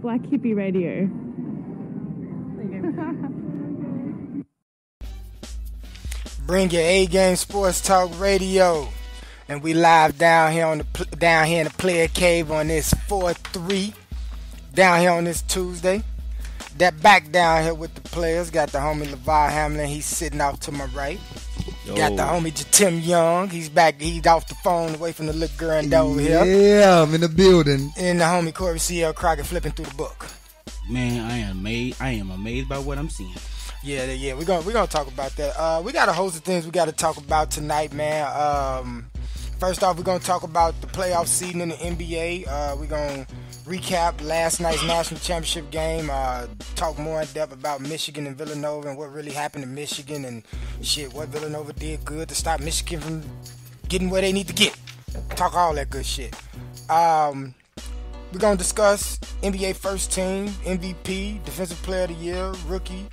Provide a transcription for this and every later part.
Black Hippie Radio. Bring your A-Game Sports Talk Radio, and we live down here in the Player Cave on this 4-3 down here on this Tuesday. That back down here with the players got the homie LeVar Hamlin. He's sitting off to my right. Yo. Got the homie Jatim Young. He's back. He's off the phone away from the little girl over here. Yeah, I'm in the building. And the homie Corey C.L. Crockett flipping through the book. Man, I am amazed by what I'm seeing. Yeah, we're gonna talk about that. We got a host of things we got to talk about tonight, man. First off, we're gonna talk about the playoff seeding in the NBA. We're gonna recap last night's national championship game. Talk more in depth about Michigan and Villanova and what really happened to Michigan and what Villanova did good to stop Michigan from getting where they need to get. Talk all that good shit. We're gonna discuss NBA first team, MVP, defensive player of the year, rookie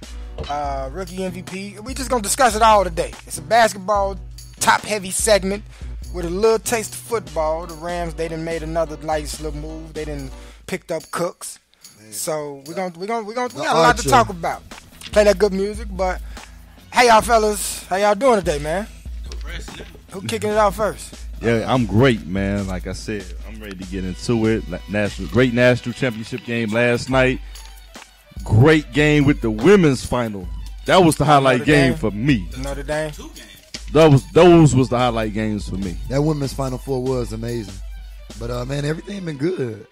MVP. We just gonna discuss it all today. It's a basketball top heavy segment with a little taste of football. The Rams, they done made another nice little move. They done picked up Cooks. Man. So we got a lot to talk about. Play that good music, but hey y'all fellas, how y'all doing today, man? Who kicking it out first? Yeah, I'm great, man. Like I said, I'm ready to get into it. Great national championship game last night. Great game with the women's final. That was the highlight game for me. Notre Dame. Those was the highlight games for me. That women's Final Four was amazing. But man, everything been good.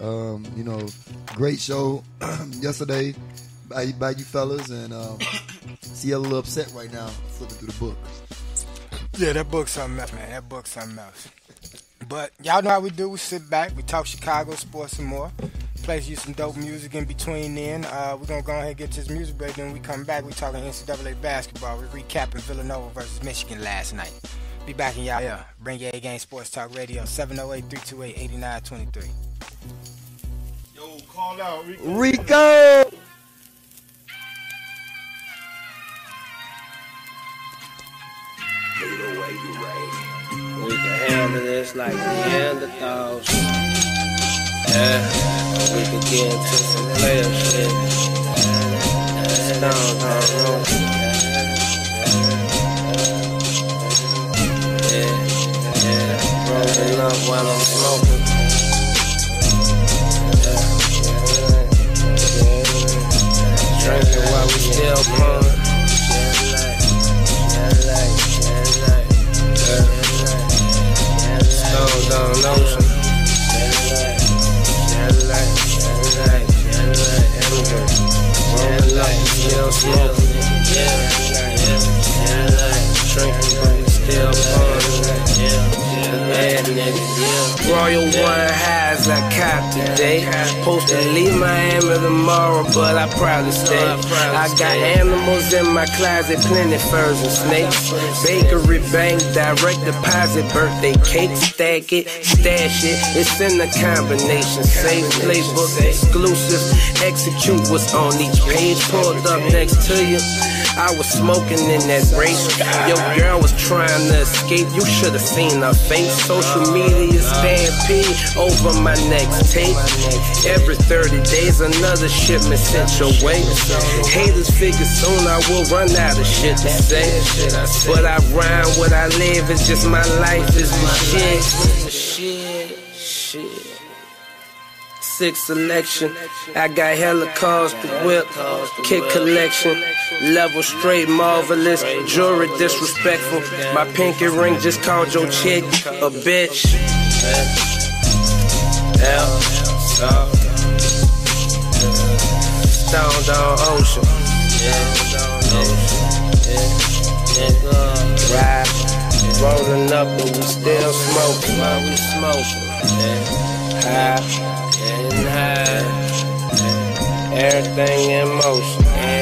Great show yesterday by you fellas, and see a little upset right now flipping through the book. Yeah, that book's something else, man. That book's something else. But y'all know how we do. We sit back, we talk Chicago sports some more. Plays you some dope music in between then. We're going to go ahead and get to this music break. Then when we come back, we talking NCAA basketball. We're recapping Villanova versus Michigan last night. Be back in y'all. Yeah. Bring your A-Game Sports Talk Radio, 708-328-8923. Yo, call out, Rico! We can handle this like Neanderthals. Yeah, we can get into some player shit. Stone Road. Yeah, rolling up while I'm smoking. Drinking while we still pouring. Stone down ocean. Still smoking, drinking, but we still pouring. Bad nigga, Royal One highs I cop today. Supposed to leave Miami tomorrow, but I probably stay. I got animals in my closet, plenty furs and snakes. Bakery bank, direct deposit, birthday cake. Stack it, stash it, it's in the combination. Safe playbook, exclusive. Execute what's on each page. Pulled up next to you, I was smoking in that race. Your girl was trying to escape, you should've seen her face. Social media stampede over my next tape. Every 30 days another shipment sent your way. Haters figure soon I will run out of shit to say. But I rhyme what I live, it's just my life is the shit. Six selection, I got hella cars to whip. Kid collection, level straight marvelous. Jewelry disrespectful. My pinky ring just called your chick a bitch. Stone down ocean. Ride, rolling up but we still smoking. While we smoking, high. Everything in motion,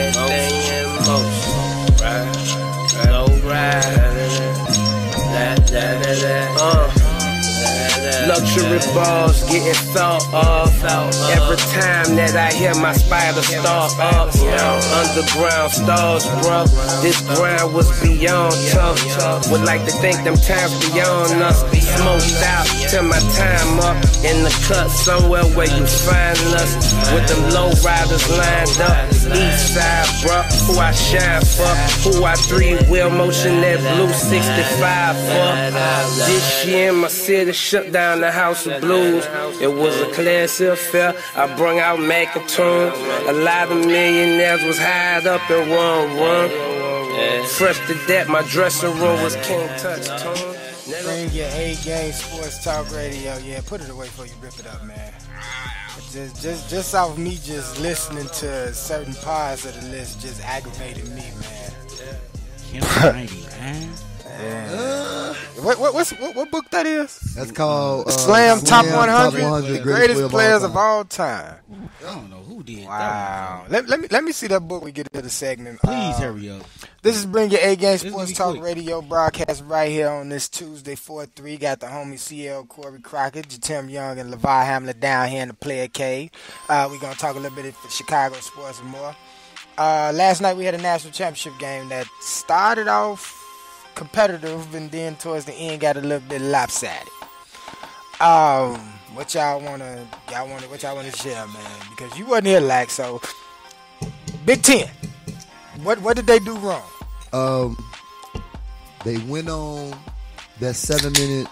right? No ride, luxury luxury balls getting thought of. Every time that I hear my spider start up. Underground stars, bro. This grind was beyond tough. Would like to think them times beyond us. Smoked out till my time up. In the cut somewhere where you find us. With them low riders lined up. East side, bro. Who I shine for. Who I 3-wheel motion that blue 65 for. This year my city shut down the House of Blues. It was a classy affair. I brung out Macatoon. A lot of millionaires was high up in one room. Fresh to death, my dressing room was King Touch Tune. Bring your A-Game Sports Talk Radio. Yeah, put it away before you rip it up, man. Just off of me just listening to certain parts of the list just aggravated me, man. What book that is? That's called Slam Top 100, the greatest players all of all time. I don't know who did Wow. Let me see that book. We get into the segment. Please hurry up. This is Bring Your A-Game This Sports is Talk quick. Radio broadcast right here on this Tuesday, 4-3. Got the homie CL Corey Crockett, Jatim Young, and LeVar Hamlin down here in the Player Cave. We're going to talk a little bit of Chicago sports and more. Last night we had a national championship game that started off competitive and then towards the end got a little bit lopsided. What y'all wanna share, man? Because you wasn't here, like, so Big Ten. What did they do wrong? They went on that 7-minute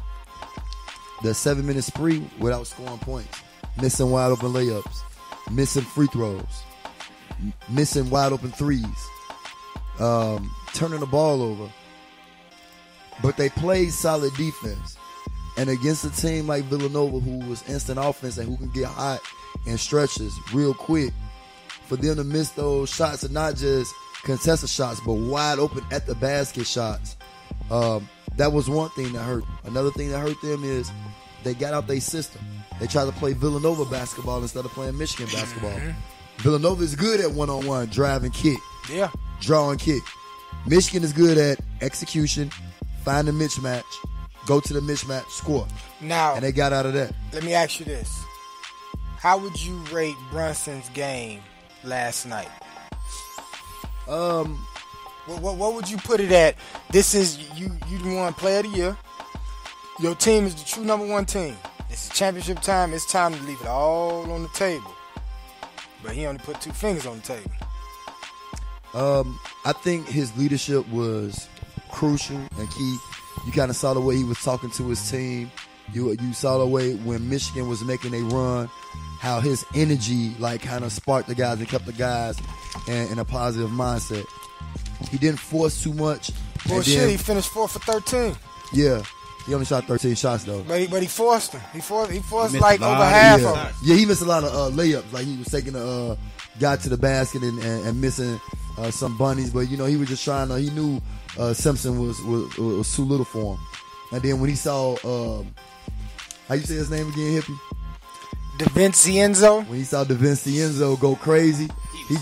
spree without scoring points, missing wide open layups, missing free throws, missing wide open threes, turning the ball over. But they played solid defense. And against a team like Villanova, who was instant offense and who can get hot in stretches real quick, for them to miss those shots and not just contested shots, but wide open at the basket shots, that was one thing that hurt. Another thing that hurt them is they got out their system. They tried to play Villanova basketball instead of playing Michigan basketball. Villanova is good at one-on-one, drive and kick, draw and kick. Michigan is good at execution, find a mismatch, go to the mismatch, score. Now, and they got out of that. Let me ask you this. How would you rate Brunson's game last night? What would you put it at? This is you won Player of the Year. Your team is the true number one team. It's championship time. It's time to leave it all on the table. But he only put 2 fingers on the table. I think his leadership was crucial and key. You kind of saw the way he was talking to his team. You saw the way when Michigan was making a run, how his energy like kind of sparked the guys and kept the guys in a positive mindset. He didn't force too much. Bullshit, he finished 4 for 13. Yeah. He only shot 13 shots though. But he forced them. He forced a like lot over of half yeah. of them. Yeah, he missed a lot of layups. Like he was taking a guy to the basket and missing some bunnies. But you know, he was just trying to. He knew Simpson was too little for him. And then when he saw how you say his name again, Hippie? DiVincenzo. When he saw DiVincenzo go crazy, he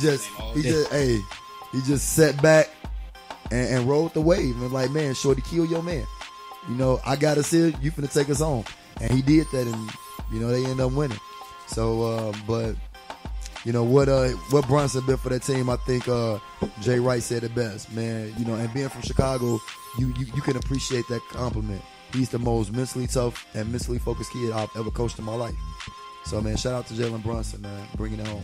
just sat back and rode the wave and like, man, shorty, kill your man. You know, I got us here. You finna take us home, and he did that, and you know they end up winning. So, but you know what Brunson did for that team, I think Jay Wright said it best, man. You know, and being from Chicago, you can appreciate that compliment. He's the most mentally tough and mentally focused kid I've ever coached in my life. So, man, shout out to Jalen Brunson, man, bringing it home.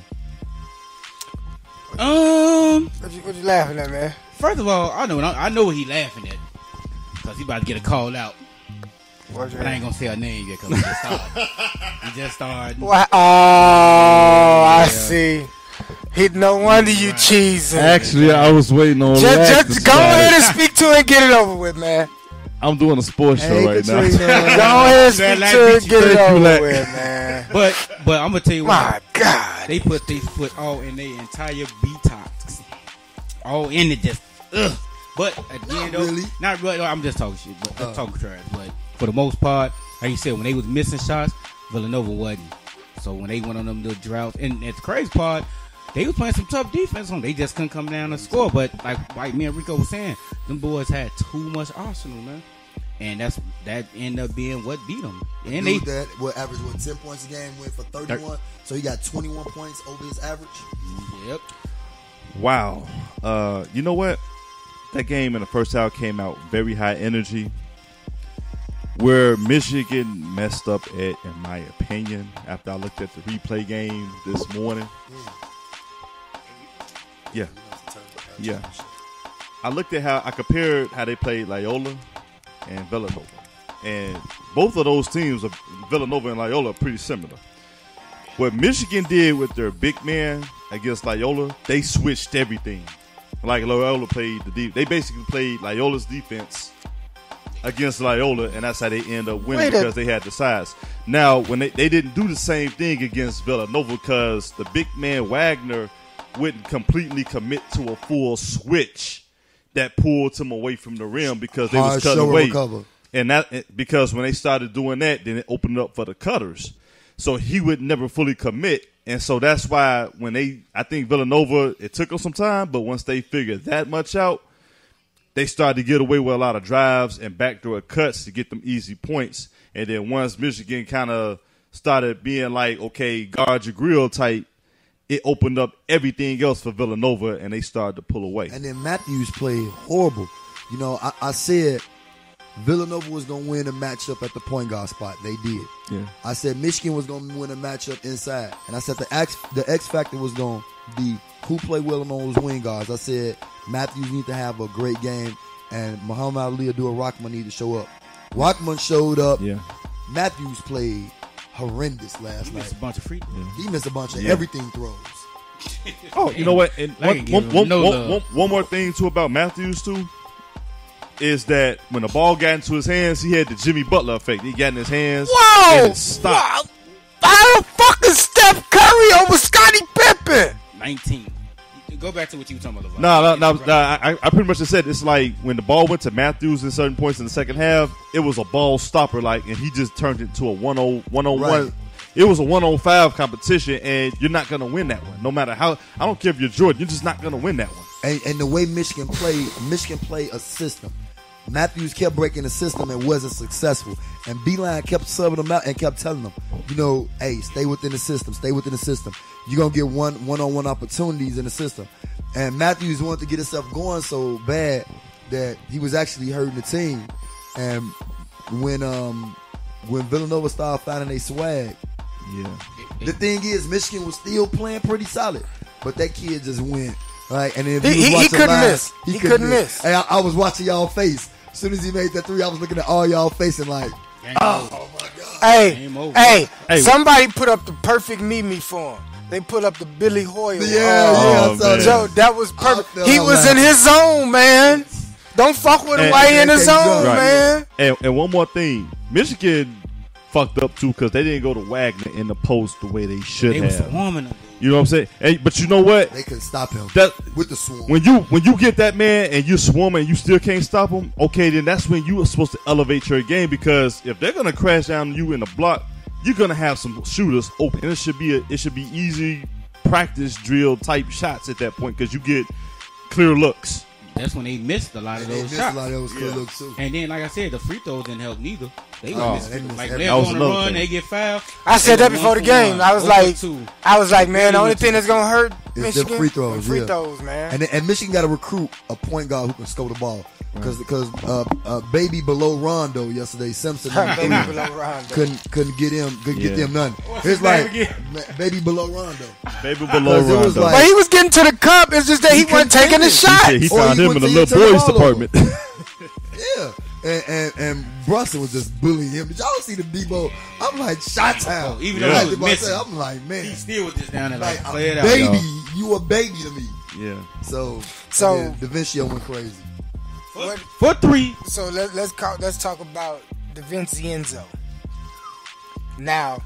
What you laughing at, man? First of all, I know what he laughing at because he about to get a call out. But I ain't gonna say her name yet because he just started. What? Oh, I see. No wonder you cheesing. Actually, I was waiting on just go ahead and speak to it and get it over with, man. I'm doing a sports show right now. Go ahead and speak to it and get it over with, man. But I'm gonna tell you what. My God. They put all in their entire detox. All in it just But at the end though, not really. I'm just talking shit, but just talking trash. But for the most part, like you said, when they was missing shots, Villanova wasn't. So when they went on them little droughts, and the crazy part, they was playing some tough defense on them. They just couldn't come down and score. But like me and Rico was saying, them boys had too much arsenal, man. and that ended up being what beat them. And Dude, that what average 10 points a game, went for 31, so he got 21 points over his average. Yep. Wow. You know what? That game in the first half came out very high energy. Where Michigan messed up at, in my opinion, after I looked at the replay game this morning. Yeah. I looked at how I compared how they played Loyola and Villanova. And both of those teams, Villanova and Loyola, are pretty similar. What Michigan did with their big man against Loyola, they switched everything. Like Loyola played they basically played Loyola's defense against Loyola, and that's how they end up winning because they had the size. Now, when they didn't do the same thing against Villanova because the big man Wagner wouldn't completely commit to a full switch that pulled him away from the rim because they was cutting away. And that because when they started doing that, then it opened up for the cutters. So he would never fully commit. And so that's why I think Villanova, it took them some time, but once they figured that much out, they started to get away with a lot of drives and backdoor cuts to get them easy points. And then once Michigan kind of started being like, okay, guard your grill tight, it opened up everything else for Villanova, and they started to pull away. And then Matthews played horrible. You know, I said Villanova was going to win a matchup at the point guard spot. They did. Yeah. I said Michigan was going to win a matchup inside. And I said the X factor was going to be who played well on those wing guards. I said Matthews need to have a great game, and Muhammad Ali Abdul-Rahman need to show up. Rockman showed up. Yeah. Matthews played horrendous last night. He missed a bunch of free throws. He missed a bunch of everything throws. Oh, you know what? And one more thing, too, about Matthews, too, is that when the ball got into his hands, he had the Jimmy Butler effect. He got in his hands and it stopped. How the fuck is Steph Curry over Scottie Pippen? 19. Go back to what you were talking about. No. I pretty much just said it's like when the ball went to Matthews in certain points in the second half, it was a ball stopper, and he just turned it into a 1-on-1. Right. It was a 1-on-5 competition, and you're not going to win that one. No matter how, I don't care if you're Jordan, you're just not going to win that one. And the way Michigan played a system. Matthews kept breaking the system and wasn't successful. And Beeline kept subbing them out and kept telling them, hey, stay within the system. Stay within the system. You're going to get one-on-one opportunities in the system. And Matthews wanted to get himself going so bad that he was actually hurting the team. And when Villanova started finding their swag, the thing is, Michigan was still playing pretty solid. But that kid just went. Right? And then he couldn't miss. He couldn't miss. Hey, I was watching y'all face. As soon as he made that three, I was looking at all y'all face and like, oh my God. Hey, somebody put up the perfect Mimi for him. They put up the Billy Hoyle. I saw Joe, that was perfect. He was in his zone, man. Don't fuck with him while he in his zone, man. And one more thing. Michigan fucked up, too, because they didn't go to Wagner in the post the way they should have. They was swarming him. You know what I'm saying? Hey, but you know what? They couldn't stop him with the swarm. When you get that man and you're swarming and you still can't stop him, okay, then that's when you are supposed to elevate your game, because if they're gonna crash down you in the block, you're gonna have some shooters open. And it should be easy practice drill type shots at that point, because you get clear looks. That's when they missed a lot of those shots. And then, like I said, the free throws didn't help neither. They missed like they're on the run, they get fouled. I said that before the game. I was like, man, the only thing that's gonna hurt Michigan is the free throws, man. And Michigan got to recruit a point guard who can score the ball. Because baby below Rondo yesterday, Simpson couldn't get them none. It's like baby below Rondo. Baby below Rondo. But he was getting to the cup. It's just that he wasn't taking the shot. He found him in the little boys department. Yeah. And Brunson was just bullying him. Did y'all see the Debo? I'm like, shot time. Even though he was missing, I'm like, man. He still was just down there like, play it out. Baby, you a baby to me. Yeah. So DaVinci went crazy. For three. So let's talk about DiVincenzo. Now,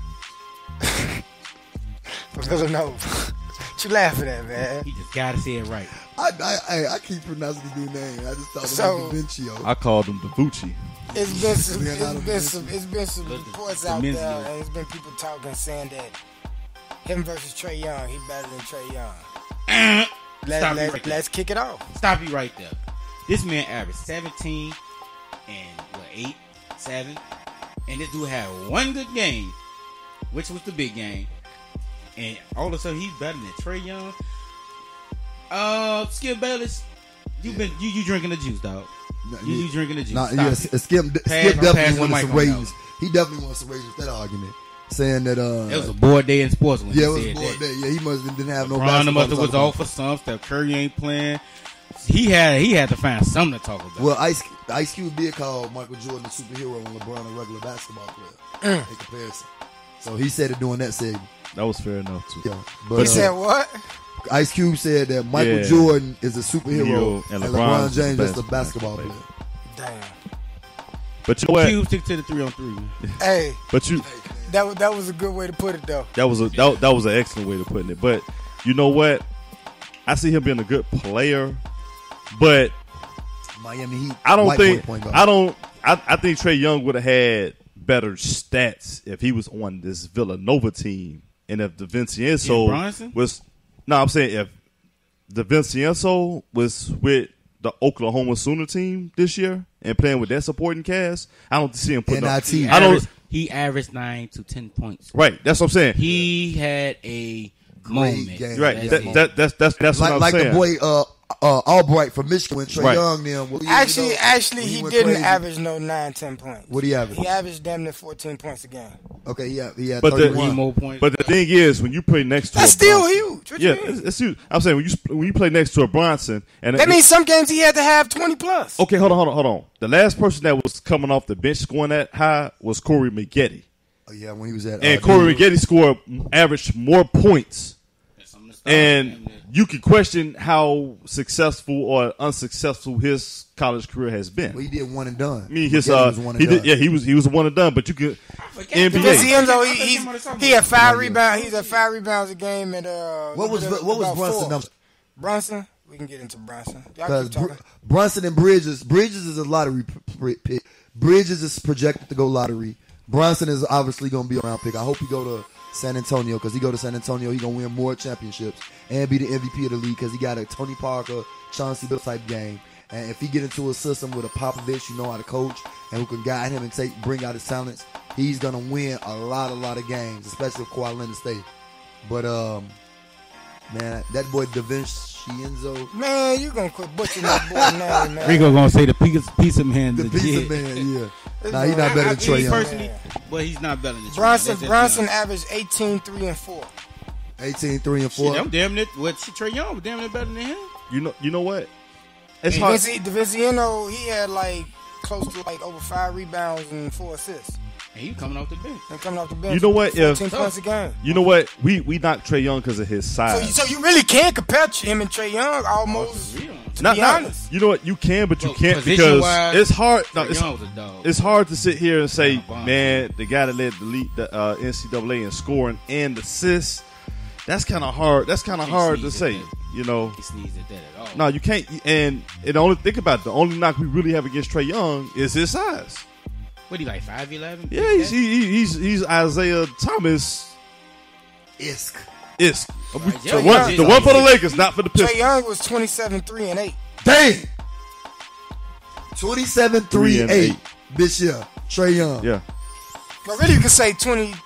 for Villanova. What you laughing at, man? He just gotta say it right. I keep pronouncing the new name. I just thought it was DaVinci. I called him DaVucci. It's been some reports out there, and it's been people talking saying that him versus Trae Young, he better than Trae Young. Let's kick it off. Stop you right there. This man averaged 17 and 8, 7, and this dude had one good game, which was the big game, and all of a sudden he's better than Trae Young. Skip Bayless, you drinking the juice, dog. You drinking the juice. Nah, yeah, Skip definitely wanted some ratings. He definitely wants some ratings with that argument. Saying that it was a bored day in sports when it he was said a bored that. day. Yeah, he didn't have no LeBron basketball. was off for some. Steph Curry ain't playing. He had to find something to talk about. Well, Ice Cube did call Michael Jordan a superhero and LeBron a regular basketball player in comparison. So he said it during that segment. That was fair enough too. Yeah, but He said what? Ice Cube said that Michael Jordan is a superhero and LeBron James is a basketball player. Damn. But you know what? Cube stick to the 3-on-3. Man. Hey, But you that was a good way to put it, though. that was an excellent way to put it. But you know what? I see him being a good player, but Miami Heat. I don't white think boy point guard. I think Trae Young would have had better stats if he was on this Villanova team, and if DiVincenzo was. No, I'm saying if DiVincenzo was with the Oklahoma Sooner team this year and playing with that supporting cast, I don't see him putting up. He averaged 9 to 10 points. Right, that's what I'm saying. He had a moment. Game. Right, that's what I'm saying. Like the boy Albright from Michigan when Trae Young them. Actually, he didn't average no 9-10 points. What he average? He averaged damn near 14 points a game. Okay, he had But 31 more points. But the thing is, when you play next to That's a still Bronson, huge. What you mean? it's huge. I'm saying when you play next to a Bronson, and That means some games he had to have 20 plus. okay, hold on. The last person that was coming off the bench scoring that high was Corey Maggette. Oh, yeah, when he was at And Corey Maggette averaged more points. And you can question how successful or unsuccessful his college career has been. Well, he did one and done. I mean, he was a one and done. But you could NBA. He had 5 rebounds. He's at 5 rebounds a game. And what was Brunson numbers? Brunson. We can get into Brunson because Brunson and Bridges is a lottery pick. Bridges is projected to go lottery. Brunson is obviously going to be a round pick. I hope he go to San Antonio because he go to San Antonio, he going to win more championships and be the MVP of the league because he got a Tony Parker, Chauncey Billups type game. And if he get into a system with a Popovich who know how to coach and who can guide him and bring out his talents, he's going to win a lot of games, especially if Kawhi Leonard stay. But, man, that boy DiVincenzo. Man, you going to quit butchering that boy name, man. Rico going to say the pizza man. The pizza man, yeah. Nah, he's not better than Trae Young. Personally, but he's not better than Trae Young. Bronson averaged 18, 3, and 4. 18, 3, and 4. Shit, I'm damn near. Trae Young was damn near better than him. You know what? It's hard. DiVincenzo, he had close to over 5 rebounds and 4 assists. And he coming off the bench. You know what? 14 points a game. You know what? We knocked Trae Young because of his size. So you really can't compare him and Trae Young almost. To be honest. You know what? You can, but you can't because it's hard. No, it's hard to sit here and say, man, the guy that led the NCAA in scoring and assists. That's kind of hard. That's kind of hard to say. You know, he sneezed at that at all. No, you can't. And only think about it. The only knock we really have against Trae Young is his size. What, he 5'11"? Yeah, he's Isaiah Thomas. Isk. The one for the Lakers, not for the Pistons. Trae Young was 27, 3, and 8. Dang. 27, 3, and 8 this year. Trae Young. Yeah. But really, you could say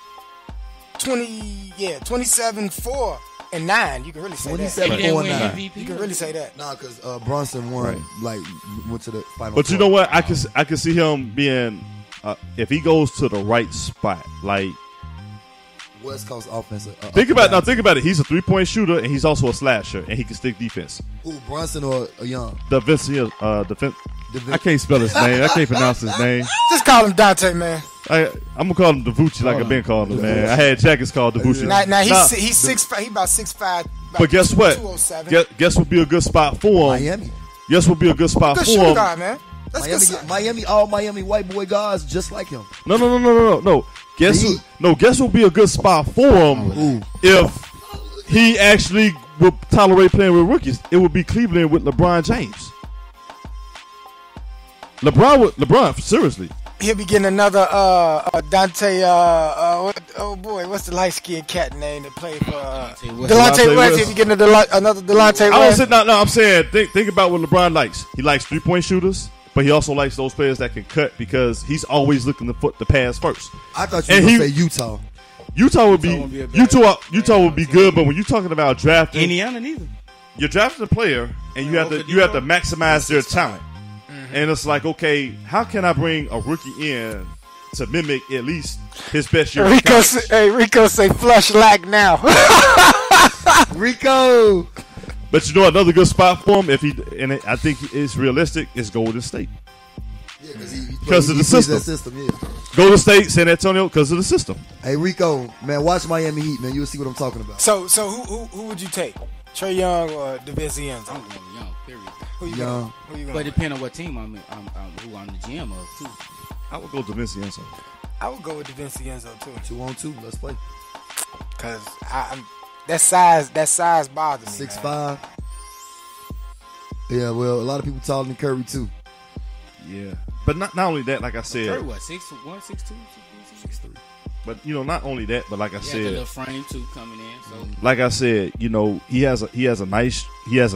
27, 4, and 9. You can really say 27, 4, and 9. You can really say that. Nah, because Bronson won, went to the final. But you know what? I can see him being, if he goes to the right spot, like West Coast offensive. Think about it. He's a 3-point shooter and he's also a slasher and he can stick defense. Who, Brunson or Young? I can't spell his name. I can't pronounce his name. Just call him Dante, man. I'm gonna call him Davucci like I've been calling him, man. I had jackets called Davucci. Now he's 6'5". He about 6'5". But guess what? Guess would be a good spot for him. Miami. Guess would be a good spot good for him. Guy, man. All Miami white boy guys just like him. No. Guess what would be a good spot for him if he actually would tolerate playing with rookies. It would be Cleveland with LeBron James. LeBron, seriously. He'll be getting another Dante. What's the light skinned cat name that played for Delonte West? He'll be getting another Delonte West. I'm saying think about what LeBron likes. He likes 3-point shooters, but he also likes those players that can cut because he's always looking to put the pass first. I thought you were going to say Utah. Utah would be good, but when you're talking about drafting Indiana, neither. You're drafting a player, and you have to maximize their talent. And it's like, okay, how can I bring a rookie in to mimic at least his best year? Rico say flush lack now. Rico. But you know another good spot for him, I think it's realistic, is Golden State. Yeah, because of the system. Yeah. Golden State, San Antonio, because of the system. Hey Rico, man, watch Miami Heat, man. You'll see what I'm talking about. So who would you take? Trae Young or DeVincenzo? I'm going Young, period. Who you Young. going? But depending on what team who I'm the GM of too. I would go DeVincenzo. I would go with DeVincenzo too. 2-on-2, let's play. Cause that size bothers me. 6'5". Yeah, well, a lot of people taller than Curry too. Yeah, but not only that, like I said, Curry what 6'1", 6'2", 6'3". But not only that, but like I said, the little frame too coming in. So like I said, he has a nice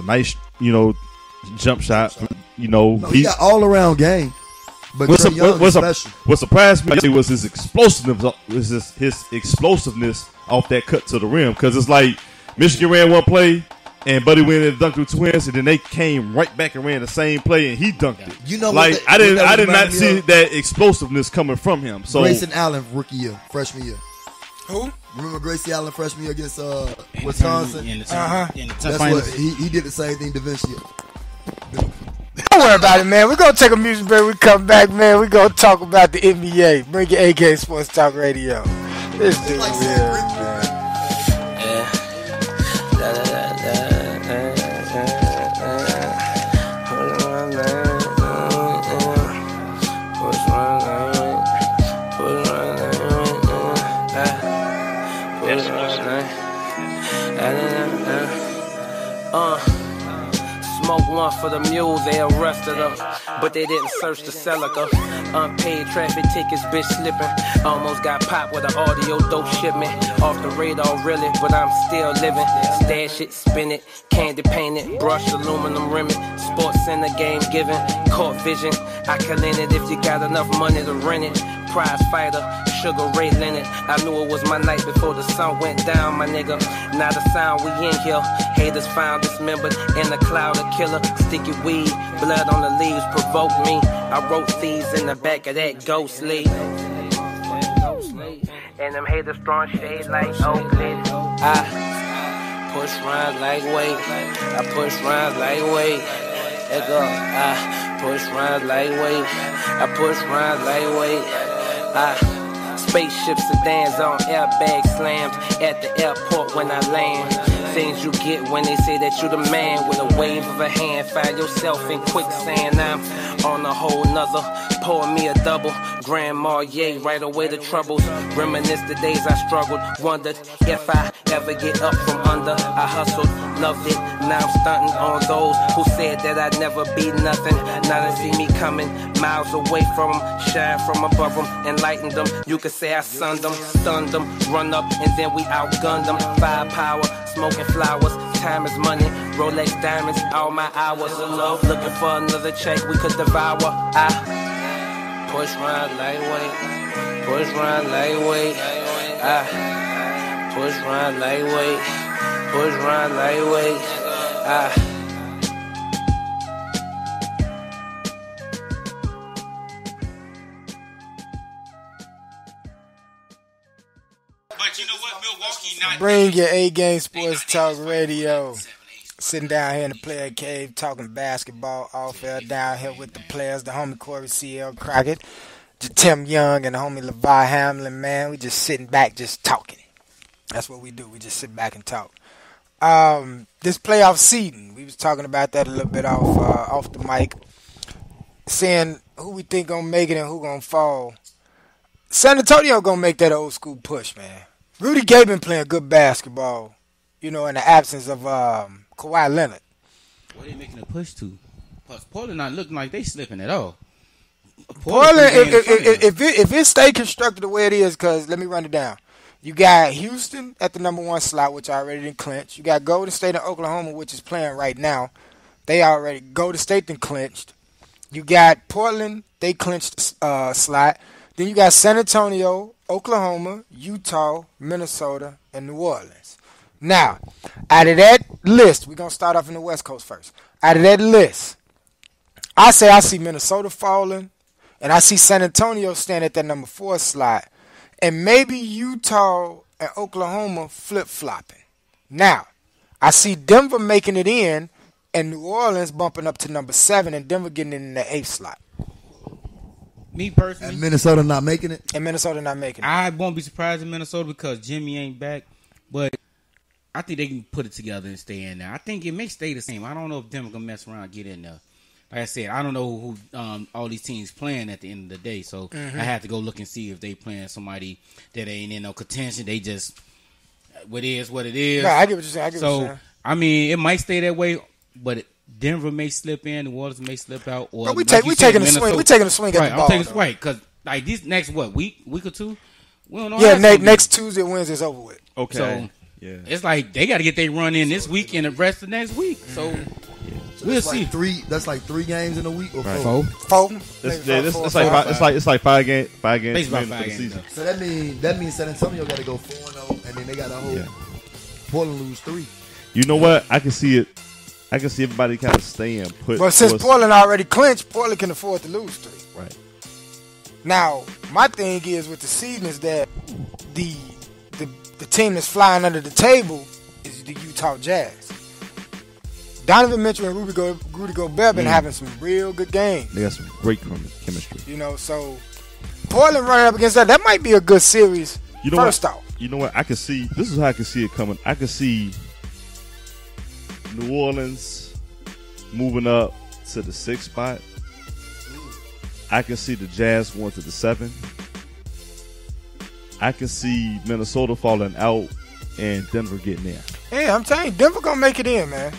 jump shot. He got all around game. But what surprised me was his explosiveness. His explosiveness off that cut to the rim, because it's like Michigan ran one play and Buddy went and dunked with twins, and then they came right back and ran the same play and he dunked it. I did not see that explosiveness coming from him. So Grayson Allen rookie year, freshman year. Who? Remember Grayson Allen freshman year against Wisconsin? That's what he did the same thing to Vince year. Don't worry about it, man. We're going to take a music break. We come back, man. We're going to talk about the NBA. Bring your AK Sports Talk Radio. This dude Smoke one for the mule, they arrested her, but they didn't search the cellar. Unpaid traffic tickets, bitch slipping. Almost got popped with an audio dope shipment. Off the radar, really, but I'm still living. Stash it, spin it, candy paint it, brush aluminum rim it. Sports Center game given, court vision. I can lend it if you got enough money to rent it. Prize fighter, Sugar Ray Leonard. I knew it was my night before the sun went down, my nigga. Now the sound we in here. Haters found dismembered in a cloud of killer. Sticky weed, blood on the leaves provoke me. I wrote these in the back of that ghost leaf. And them haters throwing shade like Oakley. I push rhymes like weight. I push rhymes like weight. Let go. I push rhymes like weight. I push rhymes like weight. Spaceship sedans on airbag slams at the airport when I land. Things you get when they say that you the man. With a wave of a hand, find yourself in quicksand. I'm on a whole nother. Pour me a double. Grand Marnier, right away the troubles. Reminisce the days I struggled. Wondered if I ever get up from under. I hustled, loved it. Now I'm stunting on those who said that I'd never be nothing. Now they see me coming miles away from them. Shine from above them, enlighten them. You could say I sunned them, stunned them. Run up and then we outgunned them. Firepower, smoking flowers. Time is money, Rolex diamonds, all my hours alone. Looking for another check we could devour. I push round lightweight, push round lightweight. I push round lightweight, push round lightweight. But you know what, Milwaukee not. Bring your A-Game Sports Talk Radio. Sitting down here in the player cave talking basketball off air down here with the players, the homie Corey C.L. Crockett, the Tim Young, and the homie Levi Hamlin, man. We just sitting back just talking. That's what we do. We just sit back and talk. This playoff seeding, we was talking about that a little bit off the mic, saying who we think gonna make it and who gonna fall. San Antonio gonna make that old school push, man. Rudy Gay been playing good basketball, in the absence of Kawhi Leonard. What are they making a push to? Plus, Portland not looking like they slipping at all. Portland, if it stay constructed the way it is, because let me run it down. You got Houston at the number 1 slot, which already didn't clinch. You got Golden State and Oklahoma, which is playing right now. They already Golden State done clinched. You got Portland, they clinched slot. Then you got San Antonio, Oklahoma, Utah, Minnesota, and New Orleans. Now, out of that list, we're going to start off in the West Coast first. Out of that list, I see Minnesota falling, and I see San Antonio staying at that number 4 slot, and maybe Utah and Oklahoma flip-flopping. Now, I see Denver making it in, and New Orleans bumping up to number 7, and Denver getting in the 8th slot. Me personally, And Minnesota not making it. I won't be surprised in Minnesota because Jimmy ain't back, but I think they can put it together and stay in there. I think it may stay the same. I don't know if Denver gonna mess around and get in there. Like I said, I don't know who all these teams playing at the end of the day, so I have to go look and see if they playing somebody that ain't in no contention. They just what is what it is. No, I get what you're saying. I mean, it might stay that way, but Denver may slip in, New Orleans may slip out. Or we taking a swing. We taking a swing at the ball. I'm taking a swing because like this next week or two, we don't know. Yeah, next Tuesday, Wednesday's over with. Okay. So yeah, it's like they got to get their run in this week and the rest of next week. So we'll see. That's like 3 games in a week or Right. 4. 4. It's like 5 games. 5 games. Basically for about 5 the games, season. though. So that means San Antonio got to go 4-0, and then they got to hold Portland lose 3. You know what? I can see it. I can see everybody kind of staying put. But since Portland already clinched, Portland can afford to lose 3. Right. Now, my thing is with the season is that the team that's flying under the table is the Utah Jazz. Donovan Mitchell and Rudy Gobert been having some real good games. They got some great chemistry. You know, so Portland running up against that might be a good series. You know first what? off. You know what? I can see. This is how I can see it coming. I can see New Orleans moving up to the 6th spot. I can see the Jazz going to the 7. I can see Minnesota falling out and Denver getting in. Yeah, I'm telling you, Denver gonna make it in, man.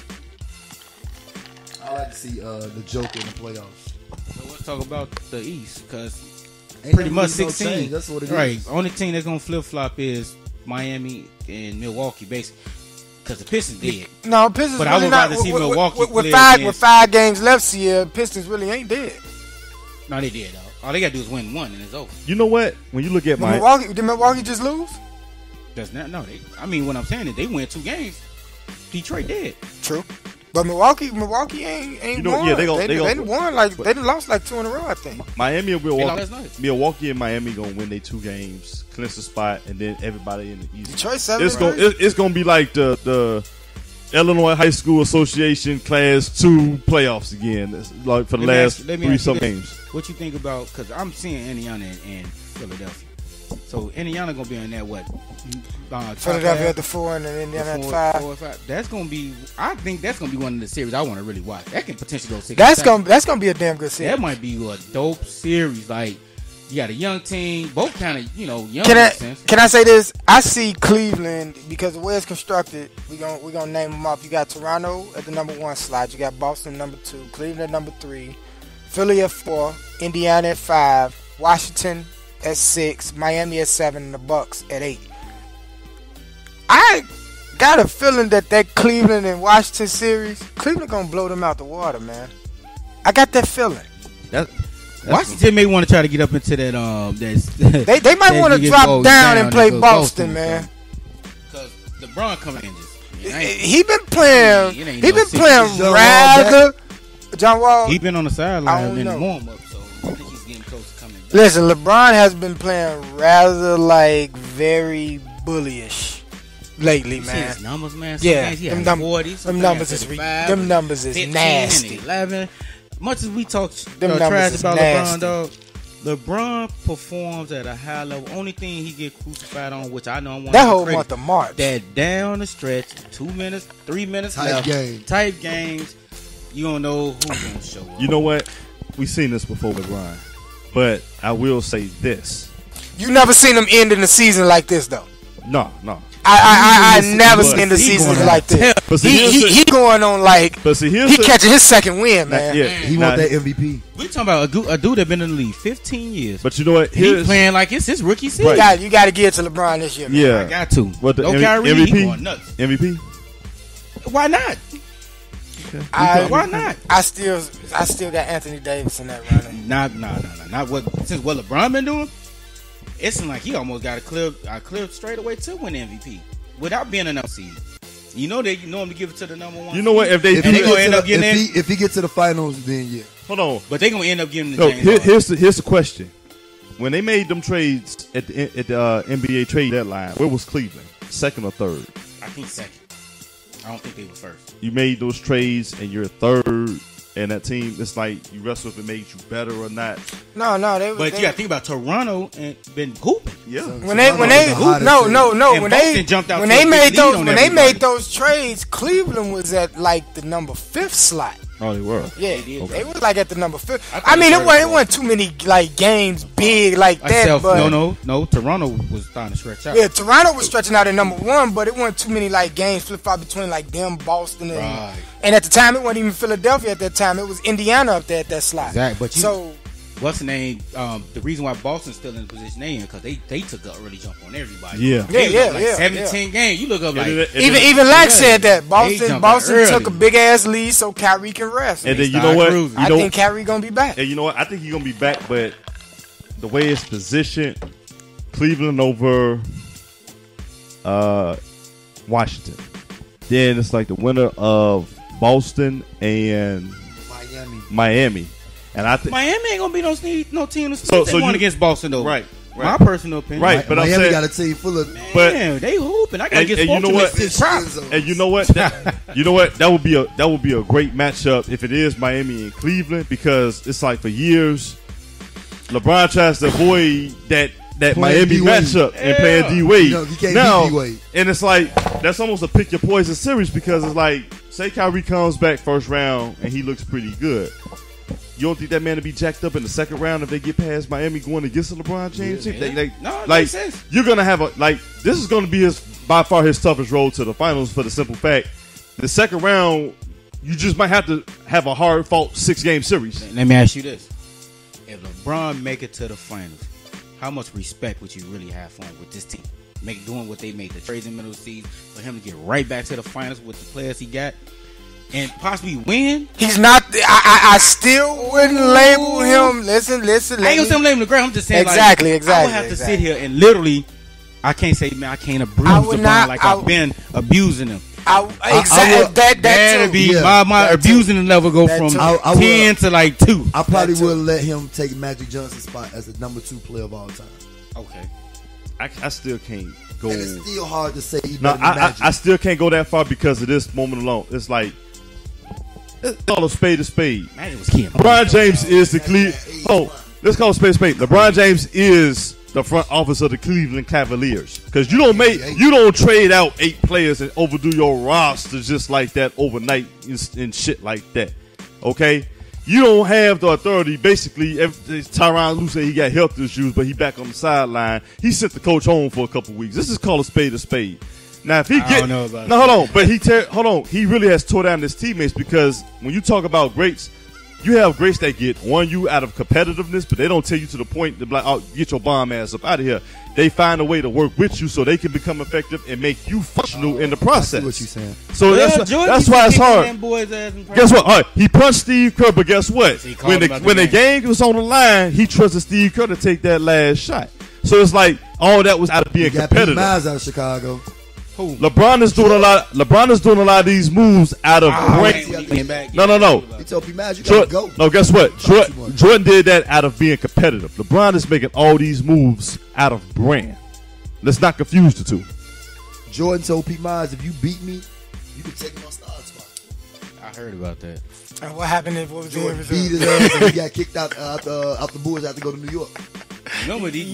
I like to see the Joker in the playoffs. So let's talk about the East because Ain't pretty never much really no 16. change. That's what it is. Right. Only team that's gonna flip flop is Miami and Milwaukee, basically, because the Pistons did. No, Pistons. But I really would not, rather see Milwaukee with play 5 against- 5 games left here. Pistons really ain't dead. No, they did though. All they gotta do is win one and it's over. You know what? When you look at Did Milwaukee just lose? That's not no. I mean, what I'm saying is they win 2 games. Detroit did. True. But Milwaukee ain't You know, won. yeah, they gonna won they done lost like 2 in a row, I think. Miami and They lost Milwaukee, last night. Milwaukee and Miami gonna win their 2 games, clinch the spot, and then everybody in the East. Detroit 7. It's gonna be like the Illinois High School Association Class 2 playoffs again. It's like for the last 3 games. What you think about? Because I'm seeing Indiana and Philadelphia. So Indiana gonna be in that what? Philadelphia at the 4 and then Indiana at 5. 4 or 5. That's gonna be. I think that's gonna be one of the series I want to really watch. That can potentially go 6. That's gonna be a damn good series. That might be a dope series. Like you got a young team, both kind of young. Can I say this? I see Cleveland because the way it's constructed. We gonna name them off. You got Toronto at the number 1 slot. You got Boston number 2, Cleveland at number 3, Philly at 4, Indiana at 5, Washington at 6, Miami at 7, and the Bucks at 8. I got a feeling that Cleveland and Washington series, Cleveland gonna blow them out the water, man. I got that feeling. Washington may want to try to get up into that. They might want to drop down and play Boston, man. Because LeBron coming in he been playing. He been playing rather. John Wall. He been on the sideline in the warm up, so I think he's getting close to coming back. Listen, LeBron has been playing rather like very bullyish lately, man. His numbers, man. Yeah, them numbers is nasty. 11. Much as we talk Them trash about nasty. LeBron, dog, LeBron performs at a high level. Only thing he get crucified on, which I know I'm that whole month of March. That down the stretch, 2 minutes, 3 minutes Type left, type games. You don't know who's gonna show up. You know what? We've seen this before with Ryan, but I will say this: you never seen him end in the season like this, though. No. I never seen the season like this. But see, he going on like he catching his second win, man. Yeah, He want that MVP. We talking about a dude that been in the league 15 years. But you know what? He playing like it's his rookie season. You got to give it to LeBron this year, man. Yeah, I got to. What the no Kyrie, MVP? he going nuts. MVP? Why not? Why not? I still got Anthony Davis in that running. Not what since what LeBron been doing. It seems like he almost got a clear straight away to win MVP without being enough seed. You know they normally give it to the number one. You know what? If they gonna end up getting if he gets to the finals, then yeah. Hold on, but they gonna end up giving the James. Here's the question: when they made them trades at the NBA trade deadline, where was Cleveland? Second or third? I think second. I don't think they were first. You made those trades and you're third, and that team, it's like you wrestle if it made you better or not. No, you got to think about Toronto and been hooping. Yeah. When they made those trades, Cleveland was at like the number 5th slot. Oh, they were. Yeah, they were like at the number 5th. I mean, it wasn't too many like games big like that. But no. Toronto was starting to stretch out. Yeah, Toronto was stretching out at number 1, but it wasn't too many like games flip flop between like them, Boston, and at the time it wasn't even Philadelphia. At that time, it was Indiana up there at that slot. Exactly. But what's the name? The reason why Boston's still in the position they in because they took an early jump on everybody. Yeah. 17 games. You look up like even Lack said that Boston took a big ass lead so Kyrie can rest. And then you know what? I think Kyrie gonna be back. And you know what? I think he's gonna be back, but the way it's positioned, Cleveland over Washington. Then it's like the winner of Boston and Miami. And I think Miami ain't gonna be no team to won against Boston though. Right. My personal opinion. Right, but Miami I'm saying, got a team full of they hooping. I gotta get you know what? And you know what? That would be a great matchup if it is Miami and Cleveland because it's like for years LeBron tries to avoid that Miami matchup and playing D Wade. He can't beat D Wade. And it's like that's almost a pick your poison series because it's like say Kyrie comes back first round and he looks pretty good. You don't think that man to be jacked up in the second round if they get past Miami going against the LeBron James team? No, it makes sense. You're gonna have this is gonna be by far his toughest road to the finals for the simple fact the second round you just might have to have a hard fought 6-game series. Let me ask you this: if LeBron make it to the finals, how much respect would you really have for him with this team? Doing what they made the trades in the middle of the season for him to get right back to the finals with the players he got. And possibly win. He's not. I still wouldn't label him. Listen. I ain't gonna say I'm labeling the ground. I'm just saying exactly. I would have to sit here and literally. I can't say man. I can't abuse LeBron like I've been abusing him. That'd be my abusing level go from 10 to like 2. I probably would let him take Magic Johnson's spot as the number 2 player of all time. Okay. I still can't go. And it's still hard to say. I still can't go that far because of this moment alone. It's like. Let's call a spade a spade. LeBron James is the let's call a spade a spade. LeBron James is the front office of the Cleveland Cavaliers because you don't trade out 8 players and overdo your roster just like that overnight and shit like that. Okay, you don't have the authority. Basically, Tyronn Lue said he got health issues, but he back on the sideline. He sent the coach home for a couple weeks. This is called a spade a spade. Now, if he hold on, but he really has tore down his teammates because when you talk about greats, you have greats that get you out of competitiveness, but they don't tell you to the point to be like, oh, get your bomb ass up out of here. They find a way to work with you so they can become effective and make you functional in the process. I see what you're saying. So that's why it's hard. Guess what? All right, he punched Steve Kerr, but guess what? When the game was on the line, he trusted Steve Kerr to take that last shot. So it's like all that was out of being competitive. Miles out of Chicago. LeBron is doing a lot of these moves out of brain. No. He told P. Miles, you gotta go. No, guess what? Jordan did that out of being competitive. LeBron is making all these moves out of brand. Let's not confuse the two. Jordan told P. Miles, if you beat me, you can take my starting spot. I heard about that. And what happened if what was Jordan beat his ass and he got kicked out the Bulls after to go to New York. What was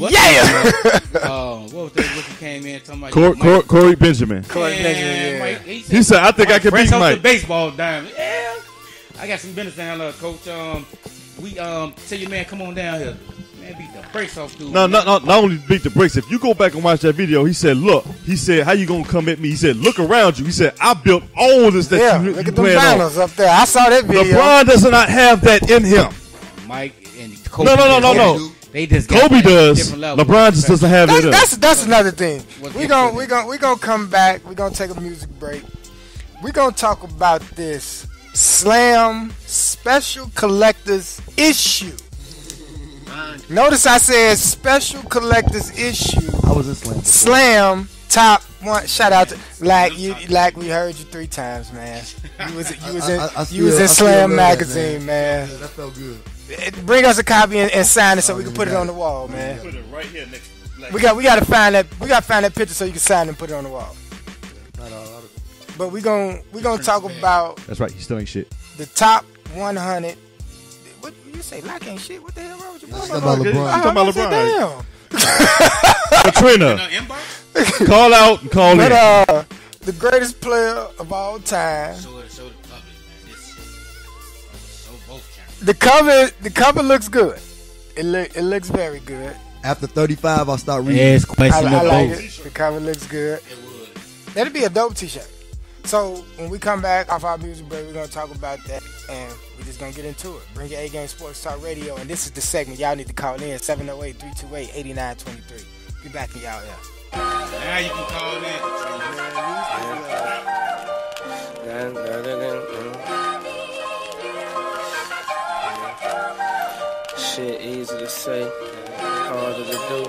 that rookie came in talking about Corey Benjamin. He said, I think I can beat Mike. The baseball diamond. Yeah. I got some business down there, coach. Tell your man, come on down here. Man, beat the brakes off dude. No, not only beat the brakes. If you go back and watch that video, he said, look. He said, how you going to come at me? He said, look around you. He said, I built all this that you look at the banners up there. I saw that video. LeBron does not have that in him. Mike and Kobe. No. They just Kobe does. LeBron just doesn't have it. That's another thing. We gonna come back. We're gonna take a music break. We're gonna talk about this Slam Special Collector's Issue. Notice I said Special Collector's Issue. I was in Slam. Slam top one. Shout out to like we heard you 3 times, man. You was in Slam magazine, man. Yeah, that felt good. Bring us a copy and sign it so we can put it on the wall, man. Put it right here next. We gotta find that picture so you can sign it and put it on the wall. But we gonna talk about. That's right. You still ain't shit. The top 100. What you say? Like ain't shit. What the hell wrong with you? Talking about LeBron. Talking about LeBron. Damn. Katrina, call out and call in. But the greatest player of all time. Show the public, man. Show both cameras. The cover looks good. It looks very good. After 35, I'll start reading. Yes, question I of like both. it. The cover looks good. It would. That'd be a dope t-shirt. So when we come back off our music break, we're gonna talk about that, and we're just gonna get into it. Bring your A Game Sports Talk Radio, and this is the segment y'all need to call in 708-328-8923. Be back in y'all. Now you can call in. Shit easy to say, harder to do.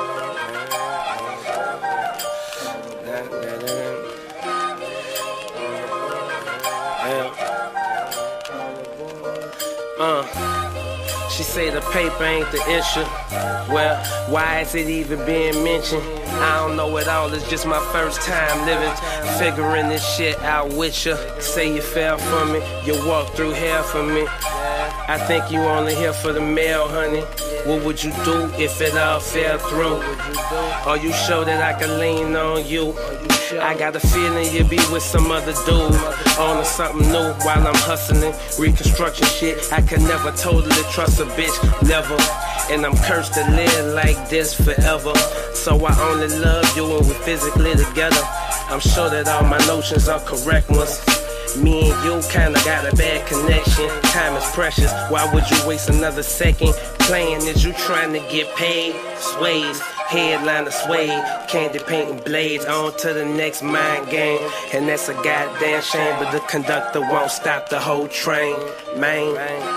She say the paper ain't the issue. Well, why is it even being mentioned? I don't know it all, it's just my first time living, figuring this shit out with you. Say you fell for me, you walked through hell for me. I think you only here for the mail, honey. What would you do if it all fell through? Are you sure that I can lean on you? I got a feeling you'll be with some other dude on to something new while I'm hustling reconstruction shit. I could never totally trust a bitch, never. And I'm cursed to live like this forever. So I only love you when we're physically together. I'm sure that all my notions are correct ones. Me and you kinda got a bad connection. Time is precious, why would you waste another second? Playing is you trying to get paid? Sways, headliner suede, candy painting blades, on to the next mind game. And that's a goddamn shame, but the conductor won't stop the whole train, man.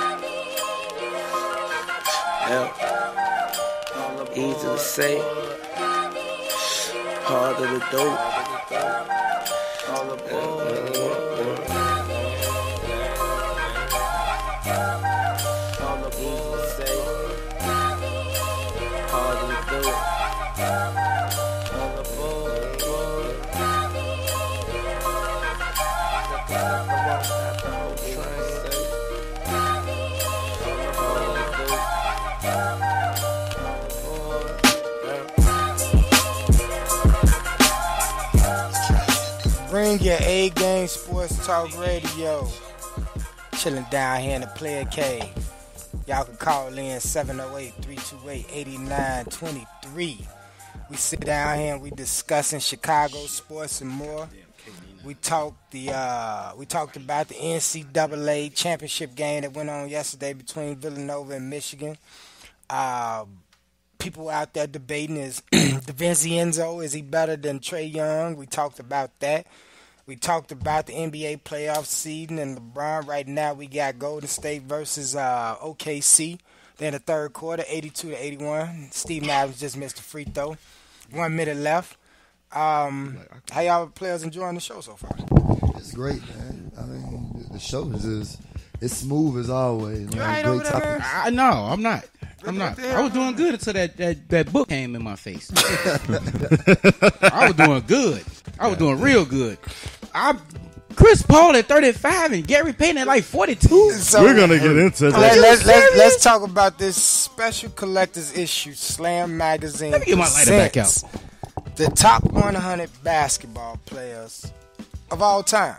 Yeah. Easy to say, harder to do. Bring your A Game Sports Talk Radio. Chilling down here in the Player Cave. Y'all can call in 708-328-8923. We sit down here and we discussing Chicago sports and more. We talked about the NCAA championship game that went on yesterday between Villanova and Michigan. People out there debating is DiVincenzo, is he better than Trae Young? We talked about that. We talked about the NBA playoff seeding and LeBron. Right now we got Golden State versus OKC. They're in the third quarter, 82-81. Steve Adams just missed a free throw. 1 minute left. How y'all players enjoying the show so far? It's great, man. I mean, the show is it's smooth as always. You right over there? No, I'm not. I was doing good until that book came in my face. I was doing good. I was doing real good. Chris Paul at 35 and Gary Payton at like 42. So, we're gonna get into that. Let's talk about this special collector's issue, Slam Magazine. Let me get my lighter back out. The top 100 basketball players of all time.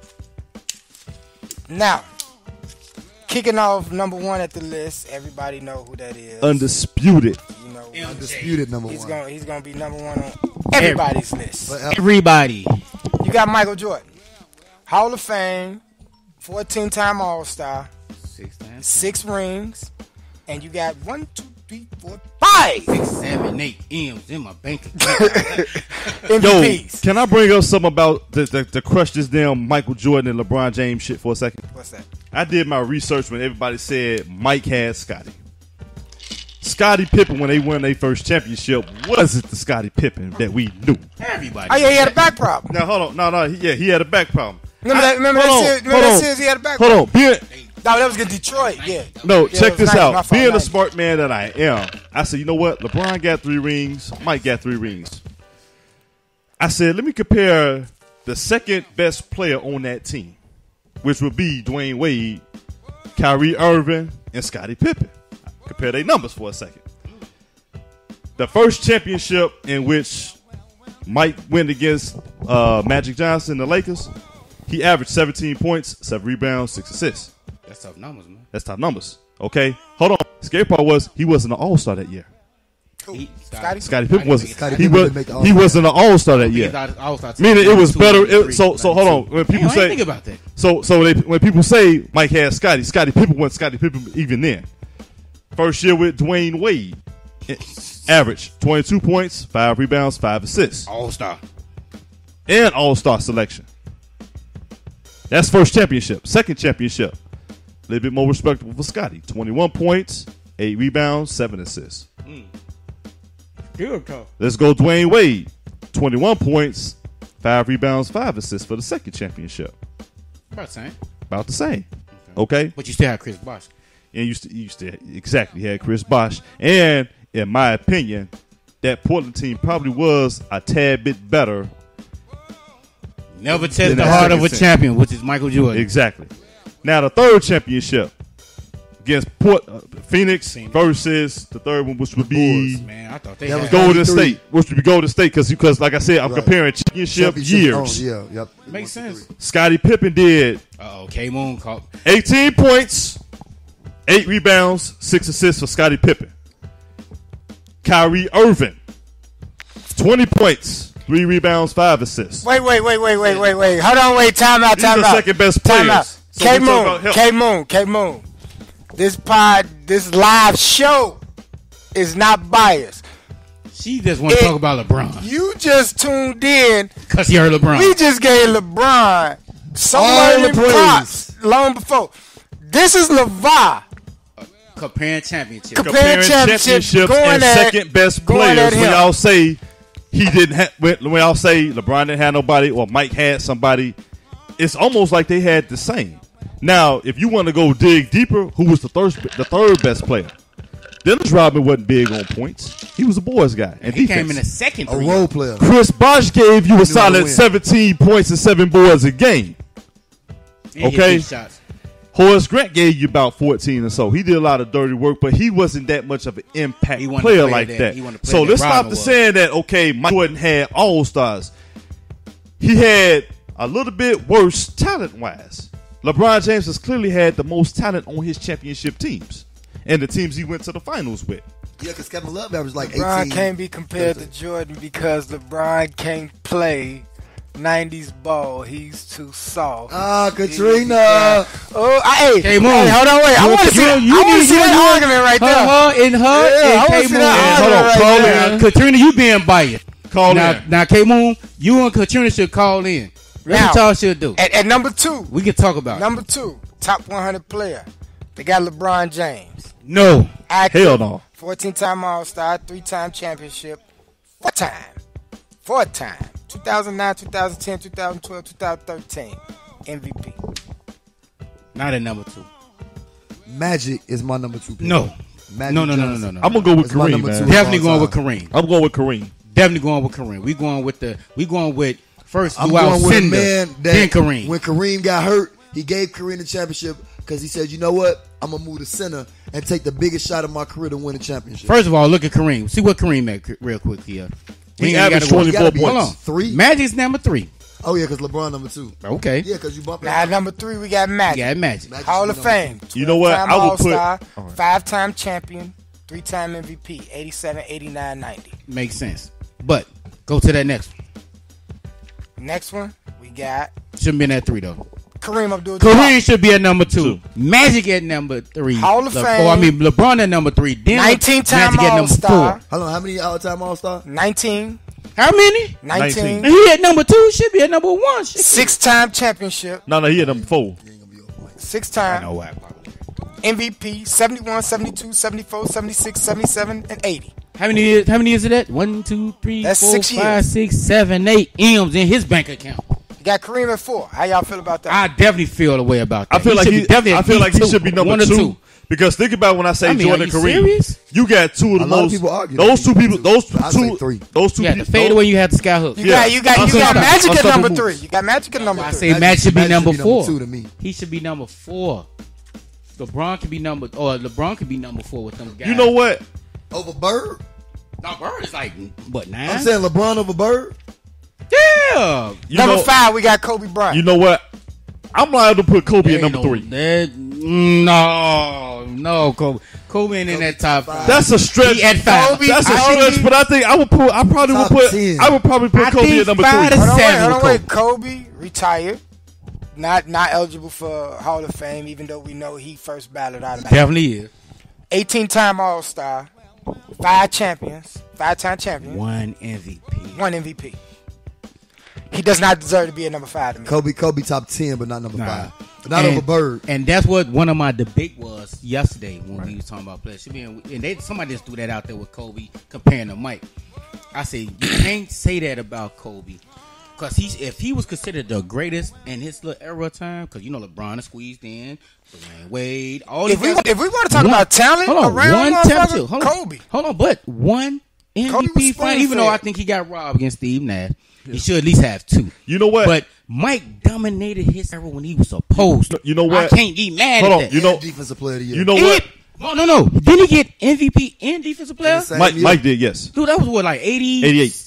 Now, kicking off number one at the list, everybody know who that is. Undisputed. You know, undisputed number he's one. He's gonna be number one on everybody's list. Everybody. You got Michael Jordan, Hall of Fame, 14-time All-Star, 6 rings, and you got 1, 2, 3, 4, 5. 6, 7, 8 M's in my bank account. Yo, MVPs. can I bring up something about the crush this damn Michael Jordan and LeBron James shit for a second? What's that? I did my research when everybody said Mike had Scottie. Scottie Pippen, when they won their first championship, wasn't the Scottie Pippen that we knew. Everybody. Oh, yeah, he had a back problem. Now, hold on. He had a back problem. Remember that series he had a back Hold problem? on. No, that was against Detroit, yeah. No, Yeah, check it was this 90, my out. fault, Being 90. the smart man that I am, I said, you know what? LeBron got 3 rings. Mike got 3 rings. I said, let me compare the second best player on that team, which would be Dwayne Wade, Kyrie Irving, and Scottie Pippen. Compare their numbers for a second. The first championship in which Mike went against Magic Johnson, the Lakers, he averaged 17 points, 7 rebounds, 6 assists. That's tough numbers, man. That's top numbers. Okay, hold on. Scary part was he wasn't an All-Star that year. Scottie? Scottie Pippen wasn't. Scottie He Pippen was. didn't make the He All-Star. wasn't an All-Star that year. Meaning it was better. So hold on. When people Damn, I say, didn't think about that. when people say Mike had Scottie Pippen wasn't Scottie Pippen even then. First year with Dwayne Wade, average 22 points, 5 rebounds, 5 assists, All-Star. and All-Star selection. That's first championship. Second championship, a little bit more respectable for Scottie. 21 points, 8 rebounds, 7 assists. Good call. Let's go Dwayne Wade. 21 points, 5 rebounds, 5 assists for the second championship. About the same. About the same. Okay? But you still have Chris Bosh. And you still exactly had Chris Bosh. And in my opinion, that Portland team probably was a tad bit better. Never test Then the that heart of a second champion, which is Michael Jordan. Exactly. Now the third championship against Phoenix versus the third one, which would be Bulls, man. I thought they That had was Golden 93. State, which would be Golden State because like I said, I'm Right. comparing championship years. Oh, yeah, yep. Makes sense. Scottie Pippen did Uh-oh, K-Moon caught. 18 points, 8 rebounds, 6 assists for Scottie Pippen. Kyrie Irving, 20 points, 3 rebounds, 5 assists. Wait. Hold on, wait. Time out. These are second best players. Time out. So we talk about help. K Moon. This live show is not biased. She just want to talk about LeBron. You just tuned in. Because he heard LeBron. We just gave LeBron so All many the praise. props long before. This is LeVar. Comparing championships. Comparing championships, and going at- second best going players. at When him. y'all say he didn't have, when y'all say LeBron didn't have nobody or Mike had somebody, it's almost like they had the same. Now, if you want to go dig deeper, who was the third best player? Dennis Rodman wasn't big on points. He was a boys guy. And he defense. came in the second A three. role player. Chris Bosh gave you a how to solid win. 17 points and 7 boards a game. And hit Okay. big shots. Horace Grant gave you about 14 or so. He did a lot of dirty work, but he wasn't that much of an impact He wasn't player the player like that- that. he wasn't the So player let's that stop Rodman the was. saying that, okay, Mike Jordan had all-stars. He had a little bit worse talent-wise. LeBron James has clearly had the most talent on his championship teams and the teams he went to the finals with. Yeah, because Kevin Love averaged like 18. LeBron can't be compared to Jordan because LeBron can't play 90s ball. He's too soft. Katrina. Oh, hey, K-Moon. hey, hold on, wait. I want to see that argument right there. Her and I wanna see K-Moon. that Hold on, argument call right there. in. Katrina, you being biased. Call now, in. Now, K-Moon, you and Katrina should call in. That's Now, what y'all should do. At number 2, We can talk about it. number 2, top 100 player. They got LeBron James. No. Active, Hell no. 14-time All-Star, 3-time championship, 4-time. 2009, 2010, 2012, 2013 MVP. Not at number 2. Magic is my number 2 player. No. Magic No. Johnson. I'm going to go with That's my Kareem, number man. two. Definitely all going with time. Kareem. I'm going with Kareem. Definitely going with Kareem. We going with first I'm throughout going with a Cinder, man that then Kareem. when Kareem got hurt, he gave Kareem the championship because he said, you know what? I'm going to move to center and take the biggest shot of my career to win a championship. First of all, look at Kareem. See what Kareem at real quick here. We He ain't averaged gotta go- 24 gotta be- Hold points. on. 3? Magic's number 3. Oh, yeah, because LeBron number 2. Okay. Yeah, because you bumped Now, that. number 3, we got Magic. Yeah, Magic. Magic Hall should of be number Fame. You know what? 12-time I would put- All-Star, all right. 5-time champion, 3-time MVP, 87, 89, 90. Makes sense. But go to that next one. Next one, we got Shouldn't be in that 3 though. Kareem Abdul-Jabbar. Kareem should be at number 2. Magic at number 3. Hall of Fame. LeBron at number 3. Then 19-time Magic at number All-Star. 4. Hold on, how many all-time All-Star? 19. How many? 19. And he at number 2. Should be at number 1. 6-time championship. No, he at number 4. 6-time I know why. MVP. 71, 72, 74, 76, 77, and 80. How many years is that? 1, 2, 3, That's 4, 6 5, years. 6, 7, 8 M's in his bank account. You got Kareem at 4. How y'all feel about that? I definitely feel the way about that. I feel like he should be number one or 2. Because think about when I say Jordan are you Kareem, serious? you got 2 of the A lot of most. people argue Those that. 2 people. Those I'd say 2. 3. Those 2 You had people. to fade away. You had the sky hook. You got Unstoppable. Magic at number Unstoppable 3. You got Magic at number I 3. say Magic should be number 4. 2 to me. He should be number 4. LeBron could be number 4 with them guys. You know what? Over Bird? No, Bird is like what 9? I'm saying LeBron over Bird? Yeah. You Number know, 5, we got Kobe Bryant. You know what? I'm liable to put Kobe at number 3. No, Kobe. Kobe ain't in that top 5. That's a stretch. He at 5. That's a stretch, but I think I would probably put Kobe at number 3. five to Hold on, seven. wait. Kobe retired. Not eligible for Hall of Fame, even though we know he first battled out of that. Definitely is. 18-time All-Star. 5 champions. 5-time champion. 1 MVP. 1 MVP. He does not deserve to be at number 5 to me. Kobe top 10, but not number Nah. 5. Not over Bird. And that's what one of my debate was yesterday when we was talking about players. And somebody just threw that out there with Kobe comparing to Mike. I said you can't say that about Kobe because if he was considered the greatest in his little era of time, because you know LeBron is squeezed in, Dwayne Wade, all If these guys. we want to talk about talent around motherfucker, Kobe. Hold on, but 1 Kobe was MVP fight, even though I spoon-fed. think he got robbed against Steve Nash. He should at least have 2. You know what? But Mike dominated his era when he was supposed to. You know what? I can't get mad Hold at on. that. You know, Defensive Player of the Year. you know what? No. Didn't he get MVP and defensive player? Same year. Mike did, yes. Dude, that was what, like 80?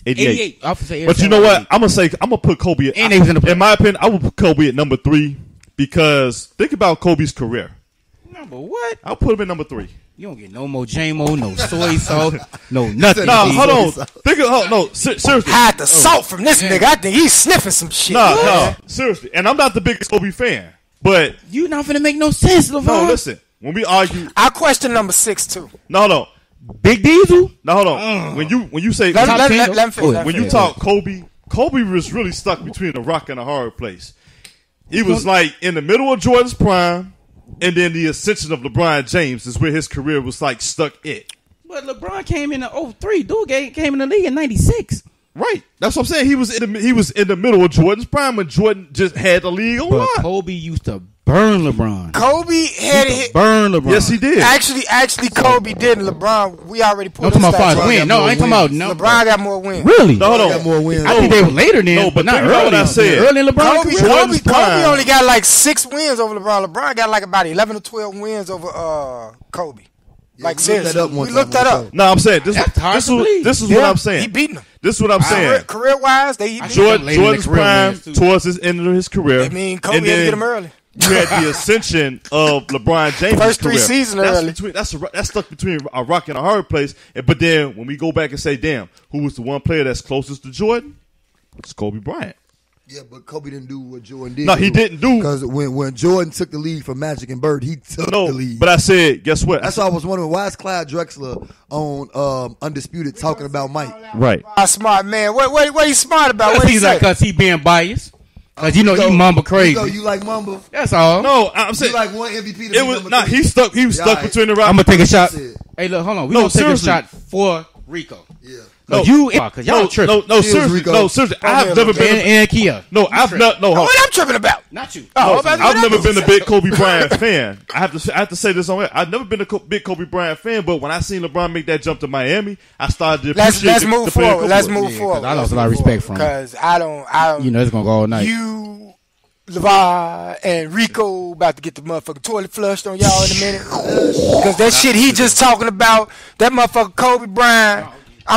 88. I would say But you know what? I'm gonna put Kobe. And he was in the in my opinion, I would put Kobe at number 3 because think about Kobe's career. Number what? I'll put him at number 3. You don't get no more JMO, no soy sauce, no nothing. No, G. hold on. Seriously. Hide the salt from this nigga. I think he's sniffing some shit. No, seriously. And I'm not the biggest Kobe fan, but You not finna make no sense, LeVar. no, listen. When we argue, I question number 6 too. no. Big Diesel? Now hold on. When you say Let Top 10, him finish. though? let him when you finish. talk Kobe was really stuck between a rock and a hard place. He was like in the middle of Jordan's prime, and then the ascension of LeBron James is where his career was like stuck at. But LeBron came in 03. Dude came in the league in 96. Right. That's what I'm saying. He was in the middle of Jordan's prime when Jordan just had the league on But lock. Kobe used to burn LeBron. Kobe had it. Burn LeBron. Yes, he did. Actually, Kobe did. And LeBron, we already I'm pulled talking his about stats. five win. No, I ain't talking about no. LeBron got more wins. Really? No, hold on. Got more wins. I think they were later then, No, but but not think about early. what I said. Early in LeBron Kobe, career. Jordan's prime. only got like 6 wins over LeBron. LeBron got like about 11 or 12 wins over Kobe. Like we looked seriously, that up one we time looked that on the up. show. No, I'm saying this That's hard to believe. is what Yeah, I'm saying. He beating them. This is what I'm saying. Career wise, he beat Jordan- them. Later in the Jordan's career prime wins, too. towards his end of his career. I mean, Kobe and had to then get him early. You had the ascension of LeBron James. First 3 seasons early. That's stuck between a rock and a hard place. But then when we go back and say, damn, who was the one player that's closest to Jordan? It's Kobe Bryant. Yeah, but Kobe didn't do what Jordan did. No, he didn't do. Because when Jordan took the lead from Magic and Bird, he took the No, lead. but I said, guess what? That's why I was wondering, why is Clyde Drexler on Undisputed talking about Mike? Right. Smart man. What he smart about? What he He's say? like, cause he being biased. Cause you know he mumble crazy. You like Mamba? That's all. No, I'm You saying like one MVP to it be was number not. 3? He stuck. He was stuck right. between the rock. I'm gonna take a shot. That's it. Hey, look, hold on. We No, gonna take a seriously. shot for Rico. Yeah. No, Cause y'all tripping. no, Cheers, seriously, Rico. no, seriously. Oh, I've yeah, never okay. been. And Kia. No, I've not. No, hold on. What I'm tripping about? Not you. Oh, about I've never what been a big Kobe Bryant fan. I have to say this on air. I've never been a big Kobe Bryant fan, but when I seen LeBron make that jump to Miami, I started to appreciate Let's the move player forward. Kobe Let's was. move Yeah, forward. 'cause I lost a lot of respect from him. Because I don't. You know it's gonna go all night. You, LeVar, and Rico about to get the motherfucking toilet flushed on y'all in a minute. Because that shit he just talking about, that motherfucker Kobe Bryant.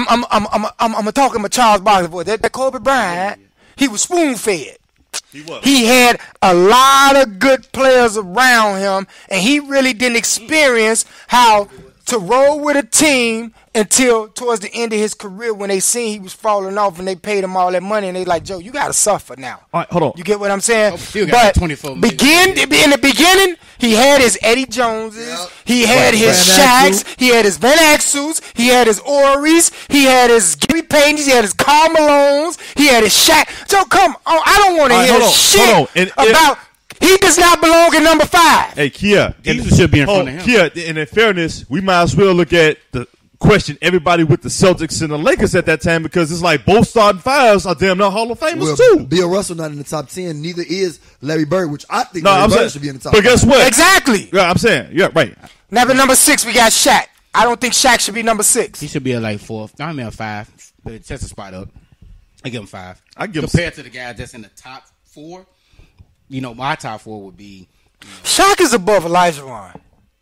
I'm talking about Charles Barkley voice. That Kobe Bryant, he was spoon fed. He was. He had a lot of good players around him, and he really didn't experience how to roll with a team until towards the end of his career when they seen he was falling off and they paid him all that money and they like, Joe, you got to suffer now. All right, hold on. You get what I'm saying? Still got But 24 million. in the beginning, he had his Eddie Joneses, Yep. he had his Van Shaqs, he had his Van Axels, he had his Oris, he had his Gary Paytons, he had his Karl Malones, he had his Shaq. Joe, come on, I don't want to All right, hear hold on, shit hold on. And about he does not belong at number 5. Hey, Kia. Diesel should be in front of him. Kia, and in fairness, we might as well look at the question everybody with the Celtics and the Lakers at that time because it's like both starting fives are damn near Hall of Famers Well, too. Bill Russell not in the top 10. Neither is Larry Bird, which I think No, Larry I'm Bird saying, should be in the top. but guess what? Exactly. Yeah, I'm saying, yeah, right. Now, at number 6, we got Shaq. I don't think Shaq should be number 6. He should be at like 4th. I mean, a 5. But it's just a spot up. I give him 5. I give him compared to the guys that's in the top 4. You know, my top 4 would be. Shaq is above Elijah Wan.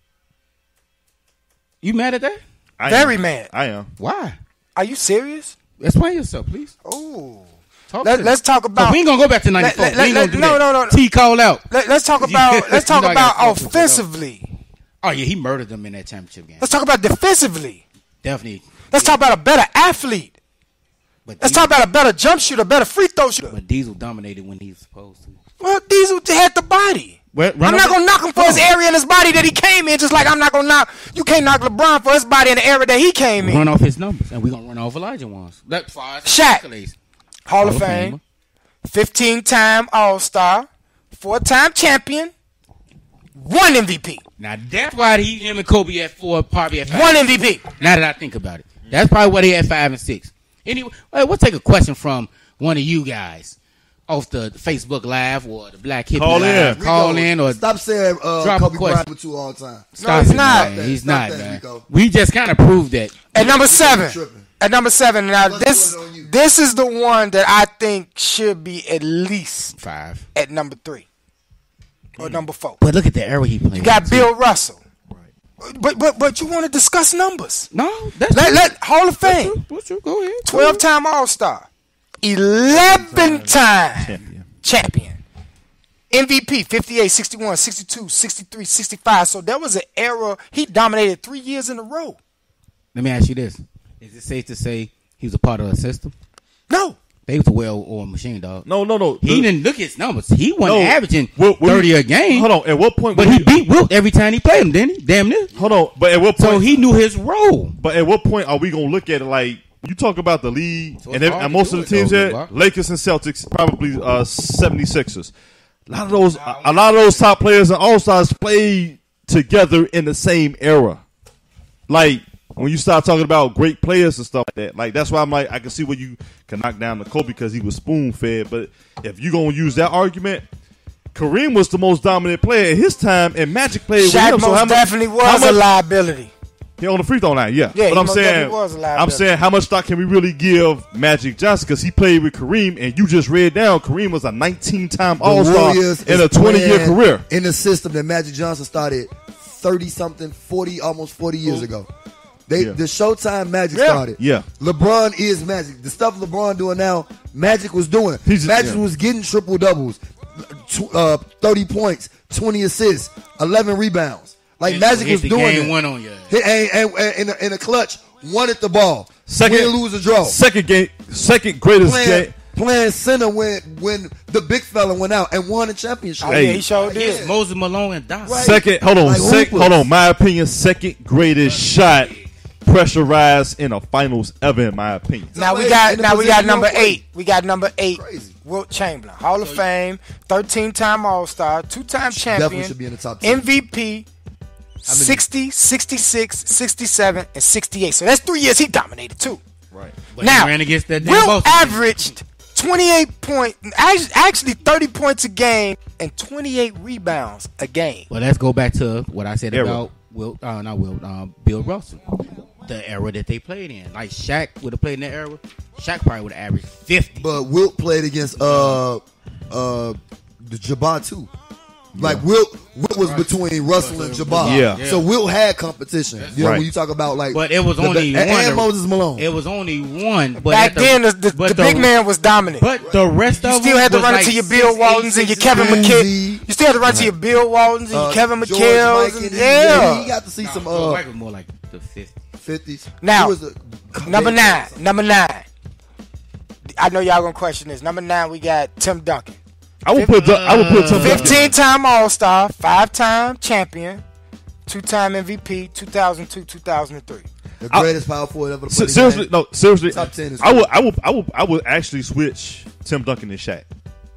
You mad at that? Very mad. I am. Why? Are you serious? Explain yourself, please. Ooh. Talk to me. Let's talk about. We ain't gonna go back to 94. We ain't gonna do no, that. no, no. T call out. Let's talk about. Let's talk You know I about gotta talk to offensively. Oh yeah, he murdered them in that championship game. Let's talk about defensively. Definitely. Let's talk about a better athlete. But Let's talk about a better jump shooter, a better free throw shooter. But Diesel dominated when he was supposed to. Well, Diesel had the body. Well, I'm not gonna knock him for his area in his body that he came in. Just like I'm not gonna knock. You can't knock LeBron for his body in the area that he came in. Run off his numbers, and we're gonna run off Elijah ones. That's far as Shaq. accolades. Hall of Fame, 15-time All-Star, 4-time champion, 1 MVP. Now that's why him and Kobe at 4, probably at 5. 1 MVP. Now that I think about it, that's probably what he had 5 and 6. Anyway, we'll take a question from one of you guys off the Facebook Live or the Black Hippie Call Live. in. Call Rico, in or stop saying drop a Kobe question. Bryant with 2 all time. stop he's it, not. man. He's Stop not, that, man. Rico. We just kind of proved that. At number 7. tripping. At number 7. Now Let's do it on you. this is the one that I think should be at least 5. at number 3 or number 4. But look at the era he played. You got Bill Russell. But you want to discuss numbers? No, that's Let Hall of Fame. What's true? Go ahead. 12-time All-Star, 11-time champion. MVP 58, 61, 62, 63, 65. So there was an era he dominated 3 years in a row. Let me ask you this: is it safe to say he was a part of a system? No. They was a well-oiled machine, dog. No. He didn't look at his numbers. He wasn't No. averaging Well, 30 a game. Hold on. At what point? But he beat Wilt every time he played him, didn't he? Damn near. Hold on. But at what point? So he knew his role. But at what point are we gonna look at it like you talk about the league So and, it's hard and to most do of the it, teams though, here, Mark. Lakers and Celtics, probably 76ers. A lot of those top players and all stars played together in the same era. Like when you start talking about great players and stuff like that, like that's why I'm like I can see where you can knock down the Kobe because he was spoon fed. But if you're gonna use that argument, Kareem was the most dominant player at his time, and Magic played with Shaq him. So most how much, definitely how was much, a liability. he on the free throw line, yeah. Yeah, But he I'm most saying, definitely was a liability. I'm saying, how much stock can we really give Magic Johnson? Because he played with Kareem, and you just read down Kareem was a 19-time All-Star Warriors in is a 20-year playing career. in the system that Magic Johnson started 30-something, 40, almost 40 years ago. Yeah. The Showtime Magic Yeah. started. Yeah. LeBron is Magic. The stuff LeBron doing now, Magic was doing. He's just- Magic yeah. was getting triple doubles, 30 points, 20 assists, 11 rebounds. Like Magic Hit was the doing game it. one on you. And in a clutch, won at the ball. Second, win, lose, or draw. Second greatest game. Playing center when the big fella went out and won a championship. Oh, Hey. yeah, he sure Against did. Moses Malone and Doc. Right. Second, hold on, Like hoopers. hold on. My opinion, second greatest shot pressurized in a finals ever, in my opinion. Now we In got the number position 8. We got number 8. Crazy. Wilt Chamberlain, Hall of Fame, 13-time All-Star, 2-time champion, Definitely should be in the top 10. MVP, 60, 66, 67, and 68. So that's 3 years he dominated too. Right. But Now, he ran against that damn Wilt Boston. averaged 28 actually 30 points a game and 28 rebounds a game. Well, let's go back to what I said Era. about Bill Russell. The era that they played in. Like Shaq would have played in that era. Shaq probably would have averaged 50. But Wilt played against the Jabbar too. Like Wilt was between Russell and Jabbar. Yeah. So Wilt had competition. You know, Right. when you talk about like But it was only and one. Moses Malone. It was only one. But Back at then, the big man was dominant. But the rest You of still them had to was run like into your Bill 6'8", Waltons and your 6'9". Kevin Lindsay. McHale. You still had to run to your Bill Waltons and your Kevin George McHale's. Mikan, Yeah. you got to see some. Mike was more like the 50. 50s. Now, Who was the Number 9. Number 9. I know y'all gonna question this. Number 9, we got Tim Duncan. I would put Tim Duncan. 15-time All-Star, 5-time champion, 2-time MVP, 2002, 2003. The greatest power forward ever to play the Seriously, game. no, seriously. Top 10 is I would actually switch Tim Duncan and Shaq.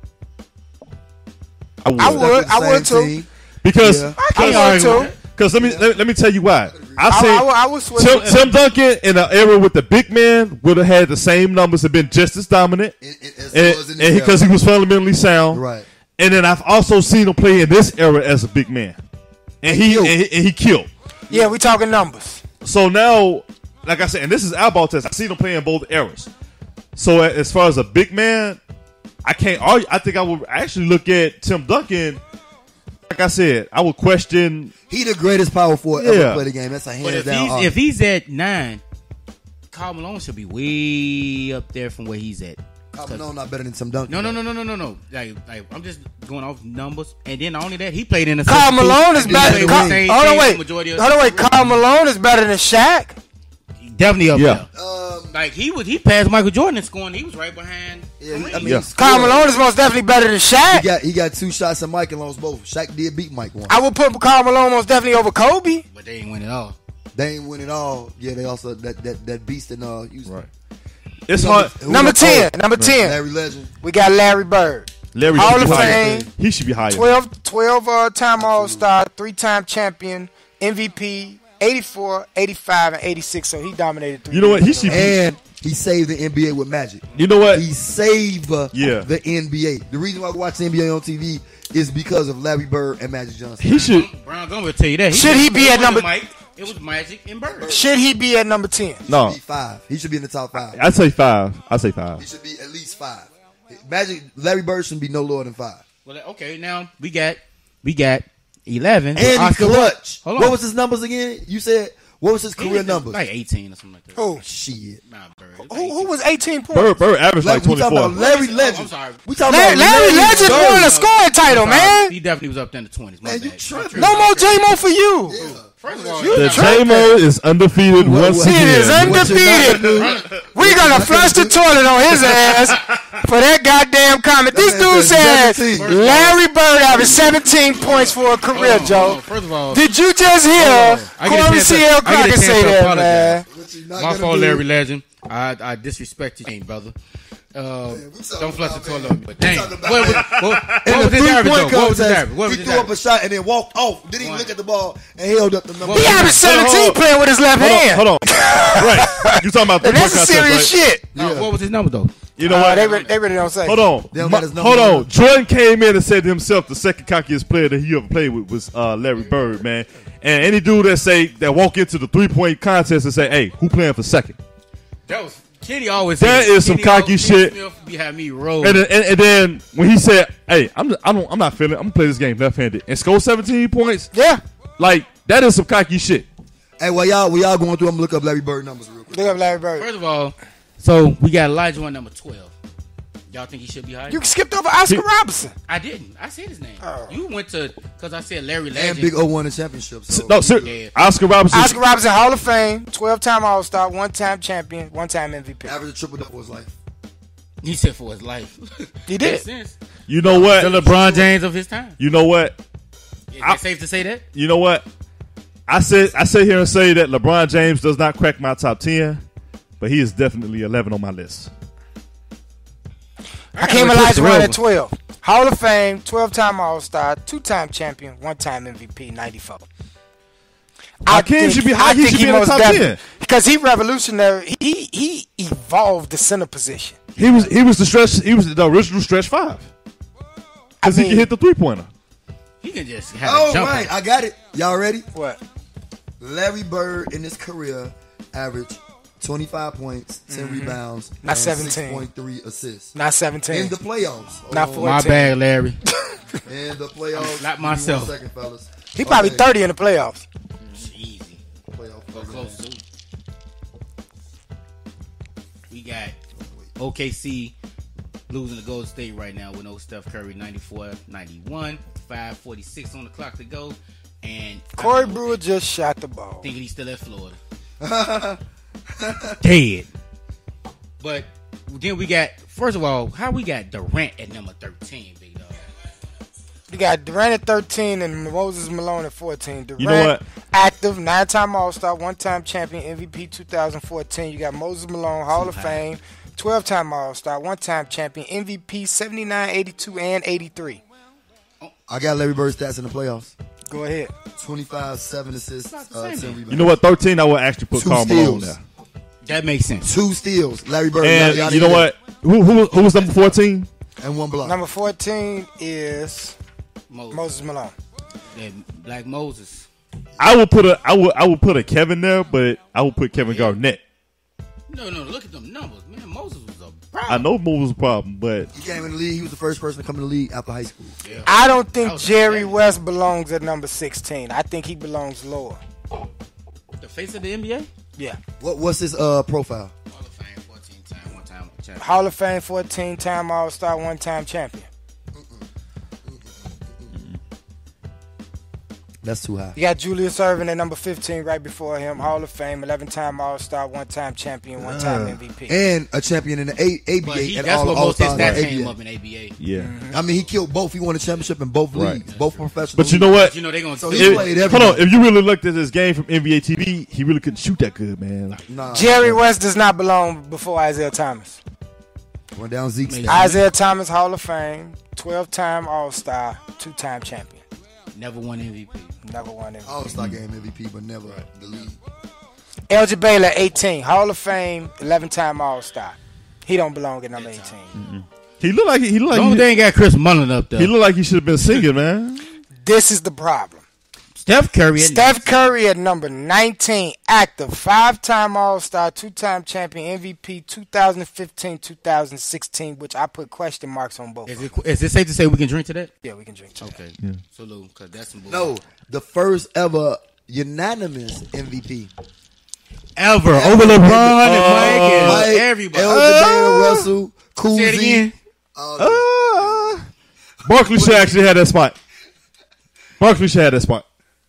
I would too. Team. Because I can too. Because let me tell you why. I would switch. Tim Duncan in an era with the big man would have had the same numbers, have been just as dominant, and because he was fundamentally sound. Right. And then I've also seen him play in this era as a big man, and he killed. Yeah, we talking numbers. So now, like I said, and this is our ball test. I seen him play in both eras. So as far as a big man, I can't argue. I think I would actually look at Tim Duncan. Like I said, I would question. He the greatest power forward ever to play the game. That's a But hands down. if he's at 9, Karl Malone should be way up there from where he's at. Karl Malone not better than Tim Duncan. No. Like, I'm just going off numbers, and then not only that, he played in the. Karl Malone is better. Hold on, wait. Karl Malone is better than Shaq. Definitely up Yeah. there. Like he passed Michael Jordan in scoring. He was right behind. Karl Malone is most definitely better than Shaq. He got 2 shots at Mike and lost both. Shaq did beat Mike one. I would put Karl Malone most definitely over Kobe. But they ain't win it all. They ain't win it all. Yeah, they also that beast in Houston. Right. It's hard. Number 10. Larry Legend. We got Larry Bird. Larry Hall should of be higher. Fame. He should be higher. 12-time All-Star, 3-time champion, MVP, 84, 85, and 86. So he dominated 3 You know what? years in a row. And he saved the NBA with Magic. You know what? He saved the NBA. The reason why we watch the NBA on TV is because of Larry Bird and Magic Johnson. He should. Brown Gum will tell you that. Should he be at number? It was Magic and Bird. Should he be at number 10? No. He should be 5. He should be in the top 5. I'd say 5. He should be at least 5. Larry Bird shouldn't be no lower than 5. Well, okay, now we got 11. And he clutch. Hold on. What was his numbers again? You said, what was his career numbers? Like 18 or something like that. Oh, shit. Nah, Bird. who was 18 points? Bird averaged like We talking 24. about Larry Legend. I'm sorry. We talking Larry about Legend Bird. won a scoring title, man. He definitely was up there in the 20s. My Man, you bad. tripping. No more J-Mo for you. Yeah. First of all, The J-Mo is undefeated once He again. is undefeated. We're going to flush the toilet on his ass for that goddamn comment. This dude said 17. Larry Bird averaged 17 points for a career, Joe. First of all, Did you just hear Corey C.L. Crockett say that, man? my fault, Larry Legend. I disrespect your name, brother. Don't flush the toilet on me. But dang, what was his average, though? What was his average? He threw up a shot and then walked off. Didn't even look at the ball and held up the number. He averaged 17 playing with his left hand. Hold on. Right. You talking about And that's three-point some serious contest, right? shit. What was his number, though? You know what? They really don't say. Hold on. They don't got his number Hold on. on. Jordan came in and said to himself the second cockiest player that he ever played with was Larry Bird, man. And any dude that walk into the 3-point contest and say, hey, who playing for second? That was Kenny always. That is some cocky shit. You had me roll. And then when he said, "Hey, I'm not feeling it. I'm gonna play this game left-handed and score 17 points," Yeah. like that is some cocky shit. Hey, while y'all going through, I'm gonna look up Larry Bird numbers real quick. Look up Larry Bird. First of all, so we got Elijah on number 12. Y'all think he should be higher? You skipped over Oscar Robertson. I didn't. I said his name. Oh. You went to because I said Larry And Legend. Big O won the championship. So. No, sir. Yeah. Oscar Robertson. Oscar Robertson, Hall of Fame, 12-time All-Star, 1-time champion, 1-time MVP. Average a triple double his life. He said for his life. He did. Makes sense. You know what? The LeBron James of his time. You know what? Is it safe to say that? You know what? I sit here and say that LeBron James does not crack my top 10, but he is definitely 11 on my list. Hakeem Olajuwon at 12. Hall of Fame, 12-time All-Star, 2-time champion, 1-time MVP, 94. Hakeem should be high. He should be in the top 10 because he revolutionary. He evolved the center position. He was the stretch. He was the original stretch 5 because he can hit the 3-pointer. He can just have a Oh, jump. right. I got it. Y'all ready? What? Larry Bird in his career averaged 25 points, 10 rebounds, Not and 17. 6.3 assists. Not 17. In the playoffs. Not Oh, 14. My bad, Larry. In the playoffs. Slap Give me 1 myself. second, fellas. He probably Okay. 30 in the playoffs. Easy. Playoff Go first. close to. We got OKC losing to Golden State right now with no Steph Curry, 94-91, 5:46 on the clock to go. And Corey Brewer just shot the ball. thinking he's still at Florida. Dead. But then we got, first of all, how we got Durant at number 13, big dog? You got Durant at 13 and Moses Malone at 14. Durant, You know what? active, 9-time All-Star, 1-time champion, MVP 2014. You got Moses Malone, Hall of Fame, 12-time All-Star, 1-time champion, MVP 79, 82, and 83. I got Larry Bird stats in the playoffs. Go ahead. 25, 7 assists, 10 rebounds. You know what? 13, I would actually put 2 Karl Malone steals. there. That makes sense. 2 steals. Larry Bird. And yada, you know yada, what? Who was number 14? And 1 block. Number 14 is Moses. Moses Malone. Yeah, Black Moses. I would put a Kevin there, but I would put Kevin Garnett. No, look at them numbers. Man, Moses was a I problem. know Mo was a problem, but He came in the league. He was the first person to come in the league after high school. Yeah. I don't think That was Jerry insane. West belongs at number 16. I think he belongs lower. The face of the NBA? Yeah. What's his profile? Hall of Fame, 14-time, one-time champion. Hall of Fame, 14-time All-Star, 1-time champion. That's too high. You got Julius Erving at number 15 right before him. Hall of Fame, 11-time All-Star, 1-time champion, 1-time MVP. And a champion in the ABA But and that's all what most of his All-Stars stats in came ABA. up in ABA. yeah. I mean, he killed both. He won a championship in both Right. leagues, both professional. But you know leagues. what? You know, they're going So to he played everything. Hold on. If you really looked at this game from NBA TV, he really couldn't shoot that good, man. Nah, Jerry West does not belong before Isaiah Thomas. went down Zeke's. Maybe. Isaiah Thomas, Hall of Fame, 12-time All-Star, 2-time champion. never won MVP. Never won it. All-Star game MVP, but never the league. Elgin Baylor, 18, Hall of Fame, 11-time All-Star. He don't belong at number 18. He looked like The only thing got Chris Mullen up there. he looked like he should have been singing, man. This is the problem. Steph Curry. Steph Curry at number 19, active, 5-time All-Star, 2-time champion, MVP 2015, 2016, which I put question marks on both. Is it safe to say we can drink to that? Yeah, we can drink to that. Okay. Salute, because that's some bullshit. No, the first ever unanimous MVP. Ever. Over LeBron and Mike and Mike, everybody. Elgin, Russell, Say it again. Cousy. Barkley should actually have that spot. Barkley should have that spot.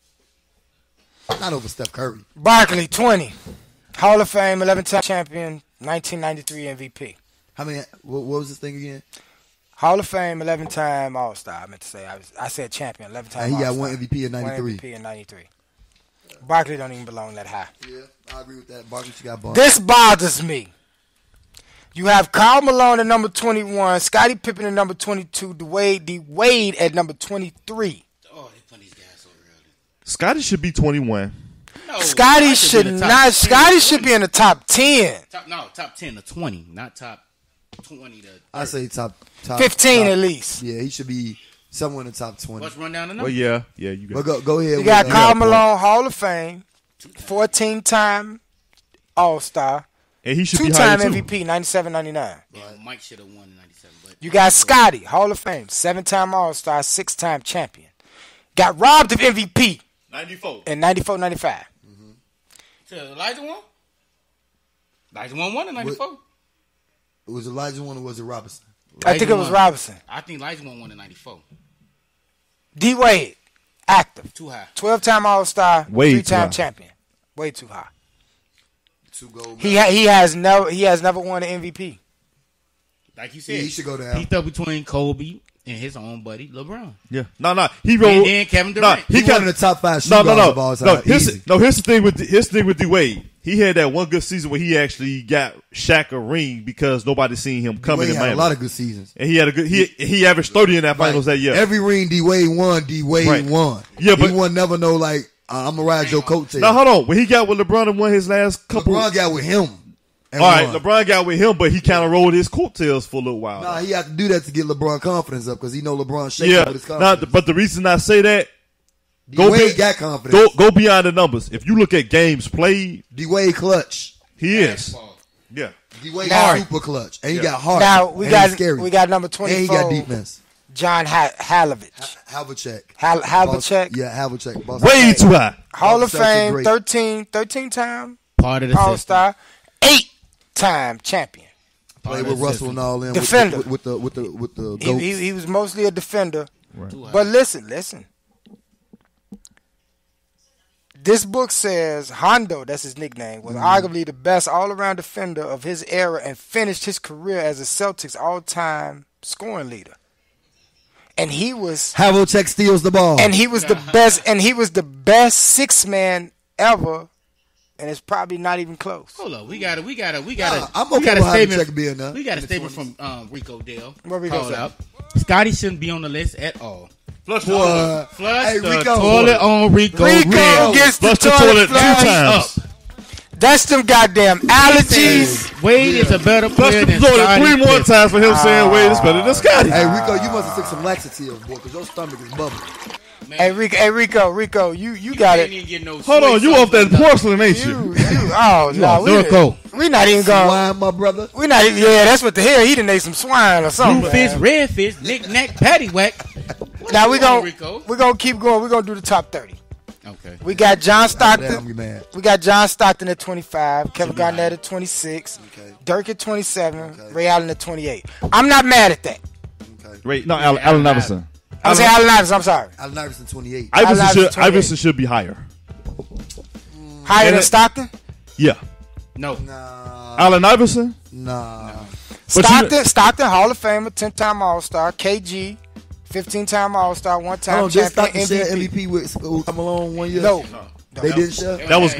Not over Steph Curry. Barkley, 20, Hall of Fame, 11-time champion, 1993 MVP. How many? What was this thing again? Hall of Fame, 11-time All-Star. I meant to say, I said champion, 11-time And he got All-Star. 1 MVP in One 93. MVP in 93. Barkley don't even belong that high. Yeah, I agree with that. Barkley got bumped. This bothers me. You have Karl Malone at number 21, Scottie Pippen at number 22, Wade at number 23. Oh, they put these guys so early. Scotty should be 21. No, Scottie I should be in the top not. 10 Scottie to should 20. be in the top 10, Top 10 to 20, not top 20 to 30. I say top 15 top, at least. Yeah, he should be somewhere in the top 20. Let's run down the Well, number. yeah, you But got. go ahead. You with, got Karl got a point. Malone, Hall of Fame, 14-time All-Star, And he should be higher 2-time too. MVP, 97-99. Yeah, Mike should have won in 97. But You got Scottie, Hall of Fame, 7-time All-Star, 6-time champion. Got robbed of MVP 94. in 94-95. So Elijah won? Elijah won in 94? was Elijah one or was it Robinson? I think it was Robinson. I think Elijah won in 94. D Wade, active, Too high. 12-time All-Star, Way too 3-time high. champion. Way too high. 2 gold. He has never won an MVP. Like you Yeah, said, he should go down. He's up between Kobe and his own buddy LeBron. Yeah. No. He wrote. And then Kevin Durant. He got one of the top 5 shooters of all time. Here's Easy. the thing with D Wade. He had that one good season where he actually got Shaq a ring because nobody seen him coming D-Wade in had Miami. a lot of good seasons. And he had a good. He averaged 30 in that finals that year. Every ring D-Wade won, D-Wade Right. won. Yeah, but- he won never know like I'm gonna ride your coattail. Now hold on. When he got with LeBron and won his last couple. LeBron got with him. And all right, won. LeBron got with him, but he kind of rolled his coattails for a little while. Nah, he had to do that to get LeBron confidence up because he know LeBron shaking yeah. with his Nah, confidence. but the reason I say that, D-Wade got confidence. go beyond the numbers. If you look at games played, D-Wade clutch. he is. Yeah. D-Wade Now- super clutch. And he Yeah. got heart. Now we and he's got scary. number And he 24, got defense. John Havlicek. Havlicek. Havlicek. Yeah, Havlicek. Boston. Way too high. Hall of Celtics Fame, great. 13-time Part of the system. All-Star, 8-time champion. Played with Russell and all them. Defender. With the goats. He was mostly a defender. Too high. But listen. This book says Hondo, that's his nickname, was arguably the best all-around defender of his era and finished his career as a Celtics all-time scoring leader. And he was Havlicek steals the ball. and he was the best best six-man ever, and it's probably not even close. Hold up, we got a I'm okay statement. with Havlicek being there. We got a statement from Rico Dale. What Rico Called say? up. Scotty shouldn't be on the list at all. Flush Boy. Flush Hey, the Rico. toilet on Rico. Rico Real. gets the Flush the toilet toilet 2 flushed. times. That's them goddamn allergies. Wade is a better Flush player the than toilet Scotty 3 more Pippen. times for him saying Wade is better than Scotty. Hey, Rico, you must have took some laxatives, boy, because your stomach is bubbling. Man, Hey Rico, you got can't it. even get no Hold on, soy you sauce off that or nothing. porcelain, ain't you? Norco. We not even going. Wine, my brother. We not even. Yeah, that's what the hell. He done ate some swine or something. Blue fish, red fish, knick-knack, paddywhack. Now we Rico. gonna keep going. We're gonna do the top 30. Okay. We got John Damn, Stockton. you mad. We got John Stockton at 25. Kevin Garnett at 26. Okay. Dirk at 27. Ray Allen at 28. I'm not mad at that. Wait, no, Allen Iverson. I'm saying Allen Iverson. I'm sorry. Allen Iverson, 28. Iverson should be higher. Higher And than it- Stockton. Yeah. No. Nah. Allen Iverson? Nah. But Stockton, Hall of Famer, 10-time All-Star. KG, 15-time All-Star, one-time Hold on, did champion, Stockton share MVP. MVP with Come Alone 1 year? No. They didn't share? That was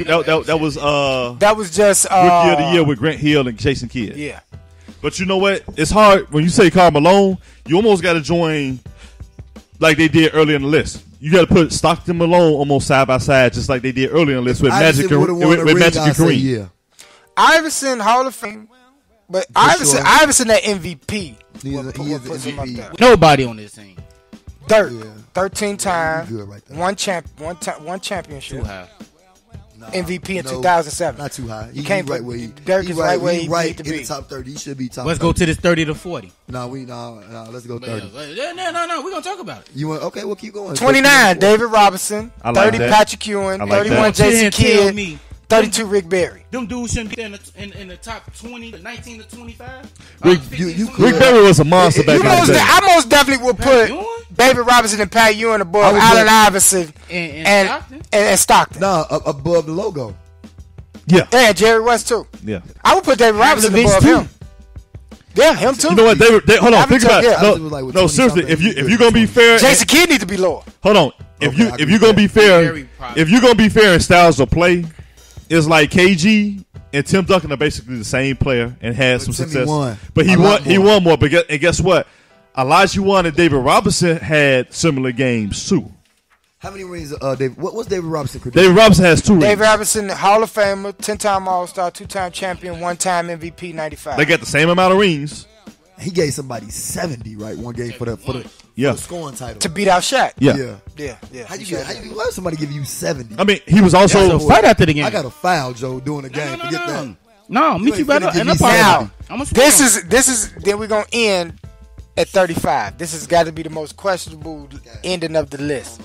That was just Rookie of the Year with Grant Hill and Jason Kidd. Yeah. But you know what? It's hard when you say Karl Malone. You almost got to join like they did earlier in the list. You got to put Stockton Malone almost side by side, just like they did earlier in the list with Magic and Kareem. Yeah. Iverson, Hall of Fame. But sure. Iverson that MVP. He is the puts him up MVP. there. Nobody on this team. Dirk, Yeah. 13 time, Good right there. one championship, Too high. Nah, MVP in no, 2007. Not too high. He can't right put- where he. Dirk he is right where he right need to in be. the top 30. He should be top. Let's 30. go to this 30 to 40. No, let's go 30. No. We're gonna talk about it. You want? Okay, we'll keep going. 29, David Robinson. I like 30, that. Patrick Ewing. I like 31, that. Jason Sit here and tell Kidd. me 32, Rick Barry. them dudes shouldn't be in the top 20, 19 to 25. You Rick could. Barry was a monster back in the day. I most definitely would Pat put Ewing? David Robinson and Pat Ewing above I would Allen put- Iverson And Stockton? and Stockton. Nah, above the logo. Yeah, Yeah, Jerry West too. yeah. I would put David Robinson Havlicek above too. him. Yeah, him too. You know what? Hold on. Think about it. Yeah. Iverson was like with No, 20 seriously. something. If you gonna be fair, Jason Kidd need to be lower. hold on. If Okay, I you agree gonna with be that. fair, Very proud. if you gonna be fair in styles of play, it's like KG and Tim Duncan are basically the same player and had some Timmy success. won. But A lot he more. won more. But guess what? Elijah Wan and David Robinson had similar games too. How many rings? David. What's David Robinson? credentials? David Robinson has 2 rings. David Robinson, Hall of Famer, 10-time All-Star, 2-time champion, 1-time MVP, 95. They got the same amount of rings. He gave somebody 70 right one game for the Yeah. scoring title. to beat out Shaq. Yeah. Yeah. How you why would somebody give you 70? I mean, he was also. So fight after the game. I got a foul, Joe, doing the game. Forget that. No, meet you ain't better. finna give And me up on Now, it. I'm gonna this swear is then we're gonna end at 35. This has got to be the most questionable ending of the list.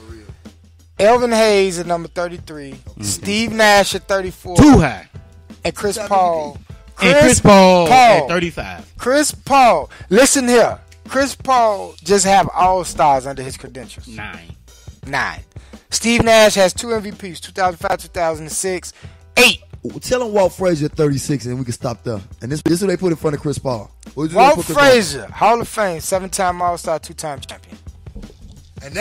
Elvin Hayes at number 33, Steve Nash at 34, too high. and Chris Paul. And Chris Paul at 35. Chris Paul. Listen here. Chris Paul just have all stars under his credentials. 9. Steve Nash has 2 MVPs, 2005, 2006, 8. Tell him Walt Frazier at 36 and we can stop there. And this is what they put in front of Chris Paul. Walt Frazier, Hall of Fame, 7-time All-Star, 2-time champion. And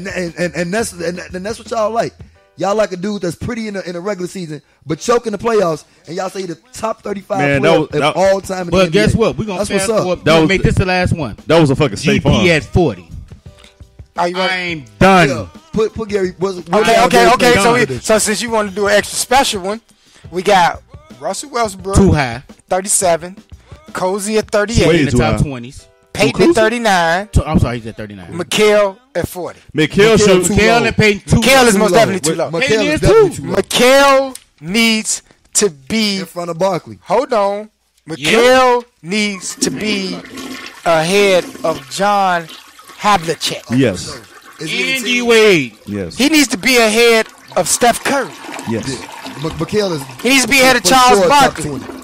that's what y'all like. Y'all like a dude that's pretty in the regular season, but choke in the playoffs, and y'all say he the top 35 Man, player that was- of all time in the But NBA. guess what? We're gonna That's fast what's up. forward. That We're gonna was make the- this the last one. That was a fucking state farm. GP at 40. Are you ready? I'm done. Yeah, put Gary. Okay. So since you want to do an extra special one, we got Russell Westbrook, Too high. 37, Cozy at Way 38, In the too top high. 20s. Peyton Cozy? at 39, I'm sorry, he's at 39. McHale at 40. Mikhail should. too Mikhail low. and Peyton too McHale low. is most definitely too low. McHale Peyton is is definitely too. too low. McHale needs to be. In front of Barkley. Hold on. McHale needs to be ahead of John Havlicek. Yes. Is he in the Andy team? Wade. Yes. He needs to be ahead of Steph Curry. Yes. McHale is. He needs to be ahead of for Charles sure top Barkley. 20.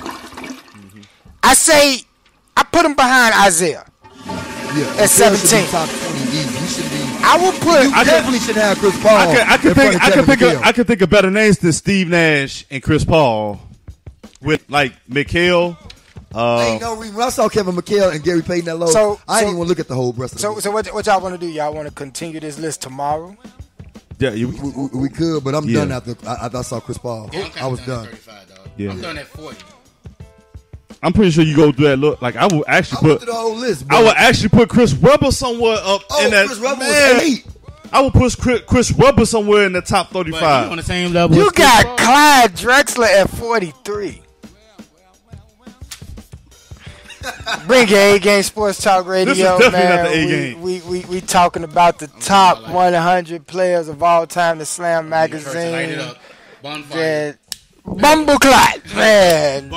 I say, I put him behind Isaiah. Yeah, At McHale should be 17. top 20 easy. He should be I will put. You definitely should have Chris Paul. I can think of better names than Steve Nash and Chris Paul. With like McHale. Ain't no reason. When I saw Kevin McHale and Gary Payton that low, I didn't even want to look at the whole rest of it. So what y'all want to do? Y'all want to continue this list tomorrow? Yeah, we could, but I'm done after I saw Chris Paul. I was done. Yeah. I'm done at 40. I'm pretty sure you go through that look. Like I would actually put the whole list. I would actually put Chris Webber somewhere up in that. Chris Webber was 8. I would push Chris Webber somewhere in the top 35. On the same level. You got Clyde Drexler at 43. Bring your A-Game Sports Talk Radio, this is definitely man. Not the A-Game. We talking about the top 100 players of all time, the Slam magazine. Bonfire. Bumbleclot, man.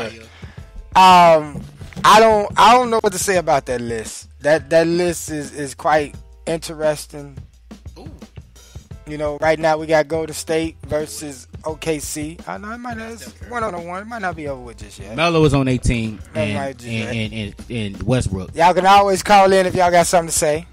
I don't know what to say about that list. That list is quite interesting. Ooh. You know, right now we got Golden State versus OKC. I know it might not, it's 1-on-1. It might not be over with just yet. Melo is on 18 and Westbrook. Y'all can always call in if y'all got something to say.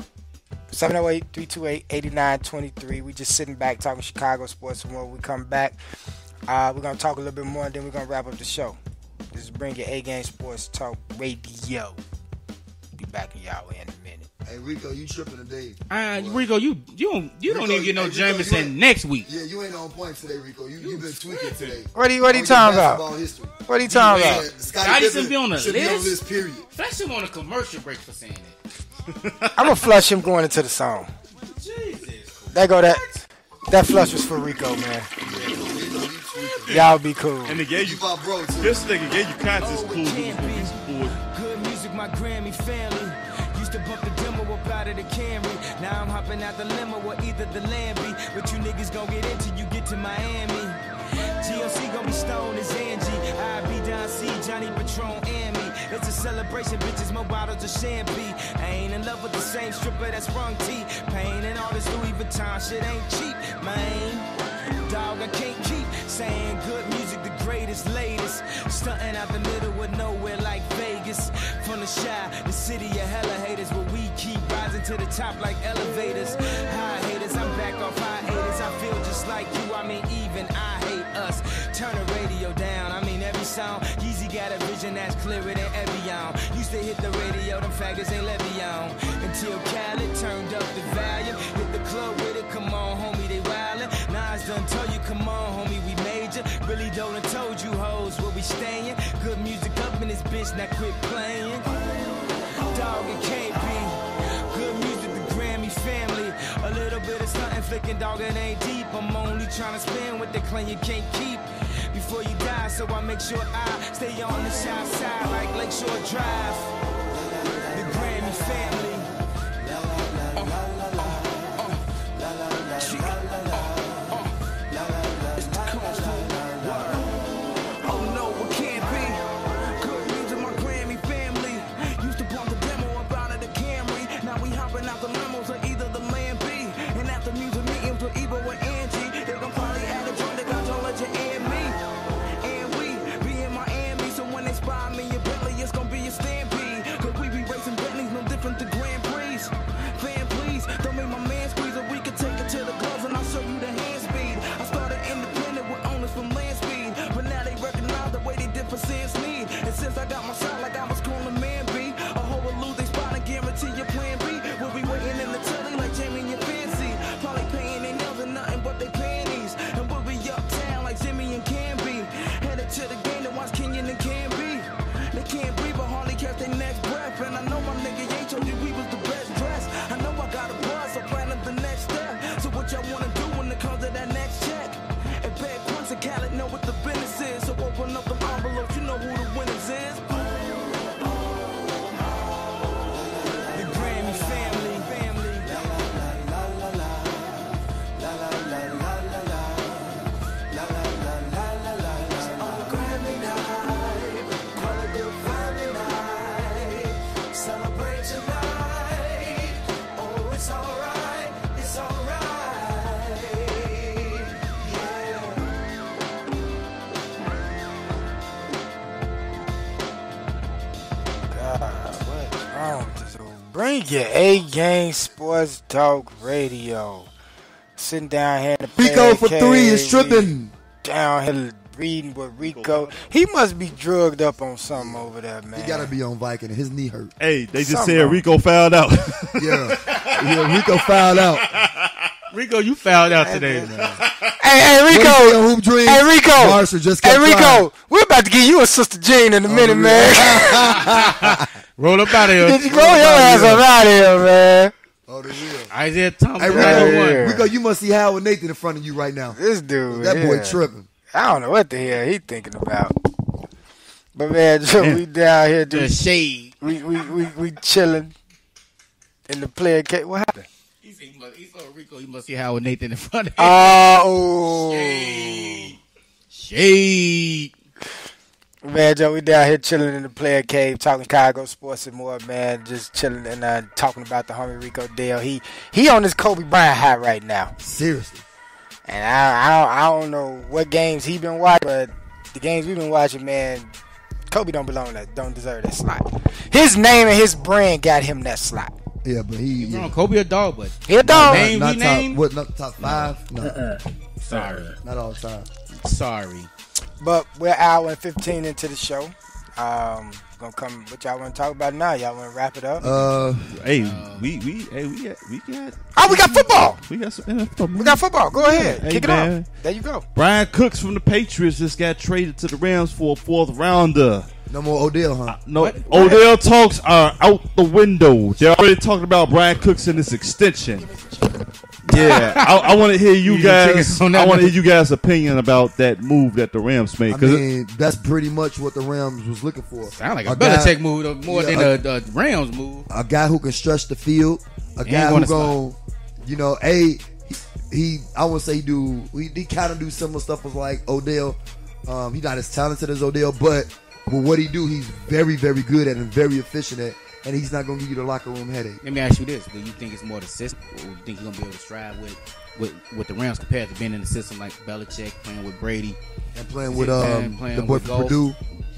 708-328-8923. We just sitting back talking Chicago sports. And when we come back, we're going to talk a little bit more, and then we're going to wrap up the show. This is Bring Your A-Game Sports Talk Radio. Be back in y'all in a minute. Hey, Rico, you tripping today. Rico, you don't even get no Jameson next week. Yeah, you ain't on point today, Rico. You've been tweaking today. What are you talking about? What are you talking about? Scottie should be on the list, period. Flash him on a commercial break for saying that. I'm going to flush him going into the song. Jesus. There go that. That flush was for Rico, man. Y'all be cool. And they gave you, this nigga gave you conscious cool. Good music, my Grammy family. Used to bump the demo up out of the Camry. Now I'm hopping out the limo or either the Lamby. But you niggas gon' get into you get to Miami. GLC gon' be stoned as Angie. I be Don C, Johnny Patron, and me. It's a celebration, bitches, more bottles of champagne. I ain't in love with the same stripper that's sprung T. Pain and all this Louis Vuitton shit ain't cheap, man. Dog, I can't keep saying good music, the greatest, latest. Stunting out the middle of nowhere like Vegas. From the Shy, the city of hella haters, where we keep rising to the top like elevators. High haters, I'm back off hiatus. I feel just like you, I mean even I hate us. Turn the radio down, I mean every song. Yeezy got a vision that's clearer than Evian. Used to hit the radio, them faggots ain't Le'Veon. Until Khaled turned up the volume. Hit the club with it, come on homie, they wildin'. Nas done told you, come on homie, we major. Really done told you hoes where we stayin'. Good music up in this bitch, now quit playing. Dog, it can't be. Good music, the Grammy family. A little bit of something flicking, dog, it ain't deep. I'm only trying to spend what they claim you can't keep. Before you die, so I make sure I stay on the south side like Lakeshore Drive. The Grammy family. Oh no, it can't be. Good music, my Grammy family. Used to bump the demo up out of the Camry. Now we hopping out the limos or either the Land B. And after music meetings with Ebo and Angie, they gon' probably add a drum, they got y'all let you and me. And we be in Miami, so when they spy me in Bentley, it's gon' be a stampede. bring your A-Game Sports Talk Radio. Sitting down here in the Rico for cave, 3 is tripping. Down here reading with Rico. He must be drugged up on something over there, man. He gotta be on Viking. His knee hurt. Hey, they just Something said wrong. Rico fouled out. Yeah, Rico fouled out. Rico, you fouled out today, man. Hey, What Rico. do you say on Hoop Dreams? Hey, Rico. Marshall just Hey, kept Rico. trying. We're about to give you a Sister Jean in a minute, yeah. man. Roll up out of Get you here. roll your ass up out of here, man. Oh, the real. Isaiah Thomas. Hey, Yeah. Rico, you must see Howard Nathan in front of you right now. This dude. That boy yeah. tripping. I don't know what the hell he thinking about. But man, Joe, we down here, The dude. shade. We chilling in the player cake. What happened? He saw Rico. You must see Howard Nathan in front of him. Oh, Shade. man, Joe, we down here chilling in the player cave, talking Chicago sports and more, man. Just chilling and talking about the homie Rico Dale. He on this Kobe Bryant high right now, Seriously. and I don't know what games he been watching, but the games we've been watching, man, Kobe don't deserve that slot. His name and his brand got him that slot. Yeah, but he. Wrong, Yeah. Kobe a dog, but He a dog. Name Not we top, named? what, not top 5? No. Sorry. Not all the time. Sorry. But we're hour and 15 into the show. Gonna come. What y'all want to talk about now? Y'all want to wrap it up? Hey, we got Oh, we got football. some NFL, man. We got football. Go ahead. Hey, Kick it man. off. There you go. Brian Cooks from the Patriots just got traded to the Rams for a 4th rounder. No more Odell, huh? No, What? Odell talks are out the window. They're already talking about Brian Cooks and this extension. Yeah, I want to hear you You guys. chicken on that I want to one? hear you guys' opinion about that move that the Rams made. I 'Cause mean, that's pretty much what the Rams was looking for. Sound like a guy- Belichick move more Yeah, than a Rams move. A guy who can stretch the field. A He guy ain't who going to gon' he I would say he kind of do similar stuff as like Odell. He's not as talented as Odell, but with what he do, he's very, very good at and very efficient at, and he's not gonna give you the locker room headache. Let me ask you this: do you think it's more the system, or do you think he's gonna be able to strive with the Rams compared to being in the system like Belichick playing with Brady, And playing with Playing the boy with from Goff. Purdue,